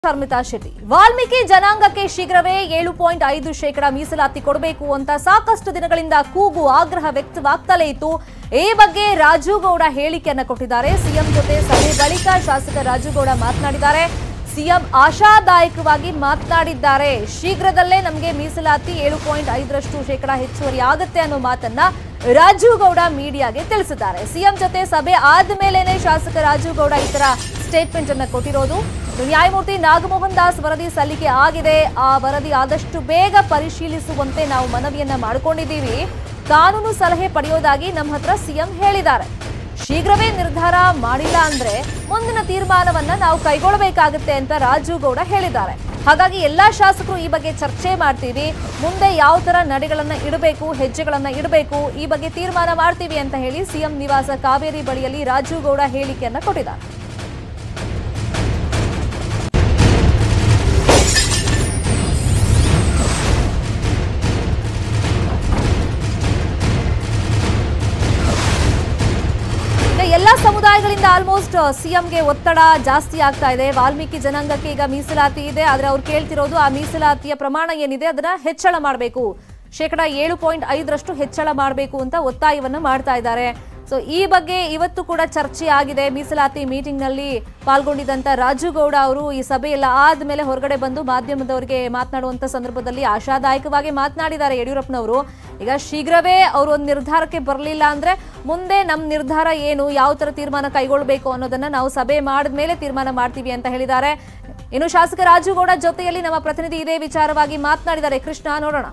ಶರ್ಮಿತಾ ಶೆಟ್ಟಿ ವಾಲ್ಮೀಕಿ ಜನಾಂಗಕ್ಕೆ ಶೀಘ್ರವೇ 7.5% ಮೀಸಲಾತಿ ಕೊಡಬೇಕು ಅಂತ ಸಾಕಷ್ಟು ದಿನಗಳಿಂದ ಕೂಗು ಆಗ್ರಹ ವ್ಯಕ್ತವಾಗ್ತಲೇ ಇತ್ತು। ಈ ಬಗ್ಗೆ ರಾಜುಗೌಡ ಹೇಳಿಕೆಯನ್ನು ಕೊಟ್ಟಿದ್ದಾರೆ। ಸಿಎಂ ಜೊತೆ ಸಭೆ ಬಳಿಕ ಶಾಸಕ ರಾಜುಗೌಡ ಮಾತನಾಡಿದ್ದಾರೆ। ಸಿಎಂ ಆಶಾದಾಯಕವಾಗಿ ಮಾತನಾಡಿದ್ದಾರೆ। ಶೀಘ್ರದಲ್ಲೇ ನಮಗೆ ಮೀಸಲಾತಿ 7.5% ಹೆಚ್ಚುವರಿ ಆಗುತ್ತೆ ಅನ್ನೋ ಮಾತನ್ನ ರಾಜುಗೌಡ ಮೀಡಿಯಾಗೆ ತಿಳಿಸಿದ್ದಾರೆ। ಸಿಎಂ ಜೊತೆ ಸಭೆ ಆದ್ಮೇಲೆನೇ ಶಾಸಕ ರಾಜುಗೌಡ ಈ ತರ ಸ್ಟೇಟ್ಮೆಂಟ್ ಅನ್ನು ಕೊಟ್ಟಿರೋದು। ನ್ಯಾಯಮೂರ್ತಿ ನಾಗಮೋಹನ್ ದಾಸ್ ವರದಿ ಸಲ್ಲಿಕೆ ಆಗಿದೆ। ಆ ವರದಿ ಆದಷ್ಟು ಬೇಗ ಪರಿಶೀಲಿಸುವಂತೆ ನಾವು ಮನವಿಯನ್ನ ಮಾಡಿಕೊಂಡಿದ್ದೀವಿ। ಕಾನೂನು ಸಲಹೆ ಪಡೆಯೋದಾಗಿ ನಮ್ಮ ಹತ್ರ ಸಿಎಂ ಹೇಳಿದ್ದಾರೆ। ಶೀಘ್ರವೇ ನಿರ್ಧಾರ ಮಾಡಿಲ್ಲ ಅಂದ್ರೆ ಮುಂದಿನ ತೀರ್ಮಾನವನ್ನ ನಾವು ಕೈಗೊಳ್ಳಬೇಕಾಗುತ್ತೆ ಅಂತ ರಾಜುಗೌಡ ಹೇಳಿದ್ದಾರೆ। ಹಾಗಾಗಿ ಎಲ್ಲಾ ಶಾಸಕರು ಈ ಬಗ್ಗೆ ಚರ್ಚೆ ಮಾಡ್ತೀವಿ, ಮುಂದೆ ಯಾವ ತರ ನಡೆಗಳನ್ನ ಇಡಬೇಕು, ಹೆಜ್ಜೆಗಳನ್ನ ಇಡಬೇಕು, ಈ ಬಗ್ಗೆ ತೀರ್ಮಾನ ಮಾಡ್ತೀವಿ ಅಂತ ಹೇಳಿ ಸಿಎಂ ನಿವಾಸ ಕಾವೇರಿ ಬಳಿಯಲ್ಲಿ ರಾಜುಗೌಡ ಹೇಳಿಕೆಯನ್ನ ಕೊಟ್ಟಿದ್ದಾರೆ। ಎಲ್ಲಾ ಸಮುದಾಯಗಳಿಂದ ಆಲ್ಮೋಸ್ಟ್ ಸಿಎಂಗೆ ಒತ್ತಡ ಜಾಸ್ತಿ ಆಗ್ತಾ ಇದೆ। ವಾಲ್ಮೀಕಿ ಜನಾಂಗಕ್ಕೆ ಈಗ ಮೀಸಲಾತಿ ಇದೆ, ಆದ್ರೆ ಅವ್ರು ಕೇಳ್ತಿರೋದು ಆ ಮೀಸಲಾತಿಯ ಪ್ರಮಾಣ ಏನಿದೆ ಅದನ್ನ ಹೆಚ್ಚಳ ಮಾಡಬೇಕು, 7.5% ಹೆಚ್ಚಳ ಮಾಡಬೇಕು ಅಂತ ಒತ್ತಾಯವನ್ನ ಮಾಡ್ತಾ ಇದ್ದಾರೆ। ಸೊ ಈ ಬಗ್ಗೆ ಇವತ್ತು ಕೂಡ ಚರ್ಚೆ ಆಗಿದೆ। ಮೀಸಲಾತಿ ಮೀಟಿಂಗ್ ನಲ್ಲಿ ಪಾಲ್ಗೊಂಡಿದ್ದಂತ ರಾಜುಗೌಡ ಅವರು ಈ ಸಭೆಯೆಲ್ಲ ಆದ್ಮೇಲೆ ಹೊರಗಡೆ ಬಂದು ಮಾಧ್ಯಮದವರಿಗೆ ಮಾತನಾಡುವಂತ ಸಂದರ್ಭದಲ್ಲಿ ಆಶಾದಾಯಕವಾಗಿ ಮಾತನಾಡಿದ್ದಾರೆ ಯಡಿಯೂರಪ್ಪನವರು। ಈಗ ಶೀಘ್ರವೇ ಅವರು ಒಂದು ನಿರ್ಧಾರಕ್ಕೆ ಬರಲಿಲ್ಲ ಅಂದ್ರೆ ಮುಂದೆ ನಮ್ಮ ನಿರ್ಧಾರ ಏನು, ಯಾವ ತರ ತೀರ್ಮಾನ ಕೈಗೊಳ್ಳಬೇಕು ಅನ್ನೋದನ್ನ ನಾವು ಸಭೆ ಮಾಡಿದ್ಮೇಲೆ ತೀರ್ಮಾನ ಮಾಡ್ತೀವಿ ಅಂತ ಹೇಳಿದ್ದಾರೆ। ಇನ್ನು ಶಾಸಕ ರಾಜುಗೌಡ ಜೊತೆಯಲ್ಲಿ ನಮ್ಮ ಪ್ರತಿನಿಧಿ ಇದೇ ವಿಚಾರವಾಗಿ ಮಾತನಾಡಿದ್ದಾರೆ। ಕೃಷ್ಣ, ನೋಡೋಣ।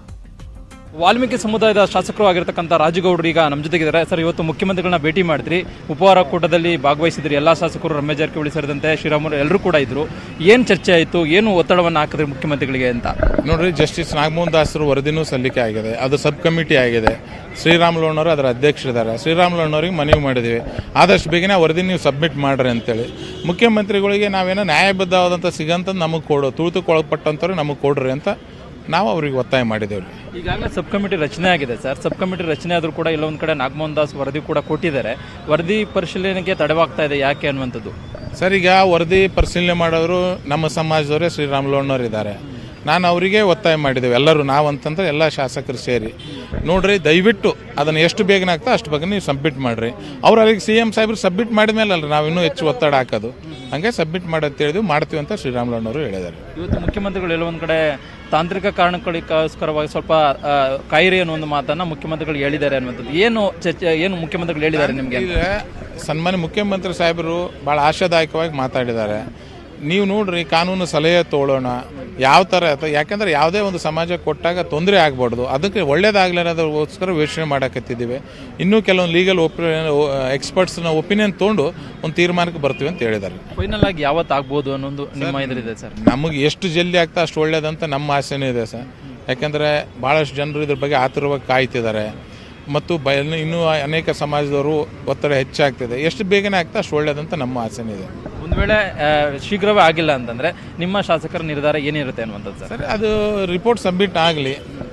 ವಾಲ್ಮೀಕಿ ಸಮುದಾಯದ ಶಾಸಕರು ಆಗಿರತಕ್ಕಂಥ ರಾಜುಗೌಡರು ಈಗ ನಮ್ಮ ಜೊತೆಗಿದ್ದಾರೆ ಸರ್। ಇವತ್ತು ಮುಖ್ಯಮಂತ್ರಿಗಳನ್ನ ಭೇಟಿ ಮಾಡಿದ್ರಿ, ಉಪಹಾರ ಕೂಟದಲ್ಲಿ ಭಾಗವಹಿಸಿದ್ರಿ, ಎಲ್ಲಾ ಶಾಸಕರು ರಮೇಶ್ ಜಾರಕಿಹೊಳಿ ಸೇರಿದಂತೆ ಶ್ರೀರಾಮುಲು ಎಲ್ಲರೂ ಕೂಡ ಇದ್ರು। ಏನು ಚರ್ಚೆ ಆಯಿತು, ಏನು ಒತ್ತಡವನ್ನು ಹಾಕಿದ್ರಿ ಮುಖ್ಯಮಂತ್ರಿಗಳಿಗೆ ಅಂತ? ನೋಡ್ರಿ, ಜಸ್ಟಿಸ್ ನಾಗಮೋಹನ್ ದಾಸರು ವರದಿನೂ ಸಲ್ಲಿಕೆ ಆಗಿದೆ, ಅದು ಸಬ್ ಕಮಿಟಿ ಆಗಿದೆ। ಶ್ರೀರಾಮುಲು ಅಣ್ಣವರು ಅದರ ಅಧ್ಯಕ್ಷರಿದ್ದಾರೆ। ಶ್ರೀರಾಮುಲು ಅಣ್ಣವ್ರಿಗೆ ಮನವಿ ಮಾಡಿದ್ದೀವಿ, ಆದಷ್ಟು ಬೇಗನೆ ವರದಿ ನೀವು ಸಬ್ಮಿಟ್ ಮಾಡ್ರಿ ಅಂತೇಳಿ। ಮುಖ್ಯಮಂತ್ರಿಗಳಿಗೆ ನಾವೇನೋ ನ್ಯಾಯಬದ್ಧವಾದಂಥ ಸಿಗಂತ ನಮಗೆ ಕೊಡು, ತುಳಿತಕ್ಕೊಳಪಟ್ಟಂಥವ್ರು ನಮಗೆ ಕೊಡ್ರಿ ಅಂತ ನಾವು ಅವ್ರಿಗೆ ಒತ್ತಾಯ ಮಾಡಿದ್ದೇವೆ। ಈಗಾಗಲೇ ಸಬ್ ಕಮಿಟಿ ರಚನೆ ಆಗಿದೆ ಸರ್। ಸಬ್ ಕಮಿಟಿ ರಚನೆ ಆದರೂ ಕೂಡ ಇಲ್ಲೊಂದು ಕಡೆ ನಾಗಮೋಹನ್ ದಾಸ್ ವರದಿ ಕೂಡ ಕೊಟ್ಟಿದ್ದಾರೆ, ವರದಿ ಪರಿಶೀಲನೆಗೆ ತಡವಾಗ್ತಾ ಇದೆ, ಯಾಕೆ ಅನ್ನುವಂಥದ್ದು? ಸರ್, ಈಗ ವರದಿ ಪರಿಶೀಲನೆ ಮಾಡೋರು ನಮ್ಮ ಸಮಾಜದವರೇ ಶ್ರೀರಾಮುಲು ಅಣ್ಣವ್ರು ಇದ್ದಾರೆ। ನಾನು ಅವರಿಗೆ ಒತ್ತಾಯ ಮಾಡಿದ್ದೇವೆ, ಎಲ್ಲರೂ ನಾವು ಅಂತಂದ್ರೆ ಎಲ್ಲ ಶಾಸಕರು ಸೇರಿ ನೋಡ್ರಿ, ದಯವಿಟ್ಟು ಅದನ್ನು ಎಷ್ಟು ಬೇಗನೆ ಆಗ್ತಾ ಅಷ್ಟು ಬೇಗ ನೀವು ಸಬ್ಮಿಟ್ ಮಾಡಿರಿ। ಅವ್ರು ಅಲ್ಲಿಗೆ CM ಸಾಹೇಬ್ರು ಸಬ್ಮಿಟ್ ಮಾಡಿದ ಮೇಲೆ ಅಲ್ಲ ನಾವು ಇನ್ನೂ ಹೆಚ್ಚು ಒತ್ತಡ ಹಾಕೋದು, ಹಂಗೆ ಸಬ್ಮಿಟ್ ಮಾಡಂತ ಹೇಳಿದ್ವಿ, ಮಾಡ್ತೀವಿ ಅಂತ ಶ್ರೀರಾಮುಲು ಅಣ್ಣವರು ಹೇಳಿದ್ದಾರೆ। ಇವತ್ತು ಮುಖ್ಯಮಂತ್ರಿಗಳು ಎಲ್ಲ ಒಂದು ಕಡೆ ತಾಂತ್ರಿಕ ಕಾರಣಗಳಿಗೋಸ್ಕರವಾಗಿ ಸ್ವಲ್ಪ ಕಾಯಿರಿ ಅನ್ನೋ ಒಂದು ಮಾತನ್ನ ಮುಖ್ಯಮಂತ್ರಿಗಳು ಹೇಳಿದ್ದಾರೆ ಅನ್ನುವಂಥದ್ದು ಏನು ಚರ್ಚೆ, ಏನು ಮುಖ್ಯಮಂತ್ರಿಗಳು ಹೇಳಿದ್ದಾರೆ ನಿಮಗೆ? ಈಗ ಸನ್ಮಾನ್ಯ ಮುಖ್ಯಮಂತ್ರಿ ಸಾಹೇಬರು ಭಾಳ ಆಶಾದಾಯಕವಾಗಿ ಮಾತಾಡಿದ್ದಾರೆ। ನೀವು ನೋಡ್ರಿ, ಕಾನೂನು ಸಲಹೆ ತಗೊಳ್ಳೋಣ, ಯಾವ ಥರ, ಯಾಕೆಂದ್ರೆ ಯಾವುದೇ ಒಂದು ಸಮಾಜ ಕೊಟ್ಟಾಗ ತೊಂದರೆ ಆಗ್ಬಾರ್ದು, ಅದಕ್ಕೆ ಒಳ್ಳೇದಾಗಲಿ ಅನ್ನೋದಕ್ಕೋಸ್ಕರ ಯೋಚನೆ ಮಾಡಕತ್ತಿದ್ದೀವಿ। ಇನ್ನೂ ಕೆಲವೊಂದು ಲೀಗಲ್ ಎಕ್ಸ್ಪರ್ಟ್ಸ್ನ ಒಪಿನಿಯನ್ ತೊಗೊಂಡು ಒಂದು ತೀರ್ಮಾನಕ್ಕೆ ಬರ್ತೀವಿ ಅಂತ ಹೇಳಿದ್ದಾರೆ। ಫೈನಲ್ ಆಗಿ ಯಾವತ್ತು ಆಗ್ಬೋದು ಅನ್ನೋದು ನಿಮ್ಮ ಇದರಿದೆ ಸರ್? ನಮಗೆ ಎಷ್ಟು ಜಲ್ದಿ ಆಗ್ತಾ ಅಷ್ಟು ಒಳ್ಳೇದಂತ ನಮ್ಮ ಆಸೆನೂ ಇದೆ ಸರ್। ಯಾಕೆಂದರೆ ಭಾಳಷ್ಟು ಜನರು ಇದ್ರ ಬಗ್ಗೆ ಆತುರವಾಗಿ ಕಾಯ್ತಿದ್ದಾರೆ ಮತ್ತು ಇನ್ನೂ ಅನೇಕ ಸಮಾಜದವರು ಒತ್ತಡ ಹೆಚ್ಚಾಗ್ತಿದೆ, ಎಷ್ಟು ಬೇಗನೆ ಆಗ್ತಾ ಅಷ್ಟು ಒಳ್ಳೇದಂತ ನಮ್ಮ ಆಸೆನೂ ಇದೆ। ಒಂದು ವೇಳೆ ಶೀಘ್ರವೇ ಆಗಿಲ್ಲ ಅಂತಂದ್ರೆ ನಿಮ್ಮ ಶಾಸಕರ ನಿರ್ಧಾರ ಏನಿರುತ್ತೆ ಅನ್ನುವಂಥದ್ದು ಸರ್? ಅದು ರಿಪೋರ್ಟ್ ಸಬ್ಮಿಟ್ ಆಗಲಿ,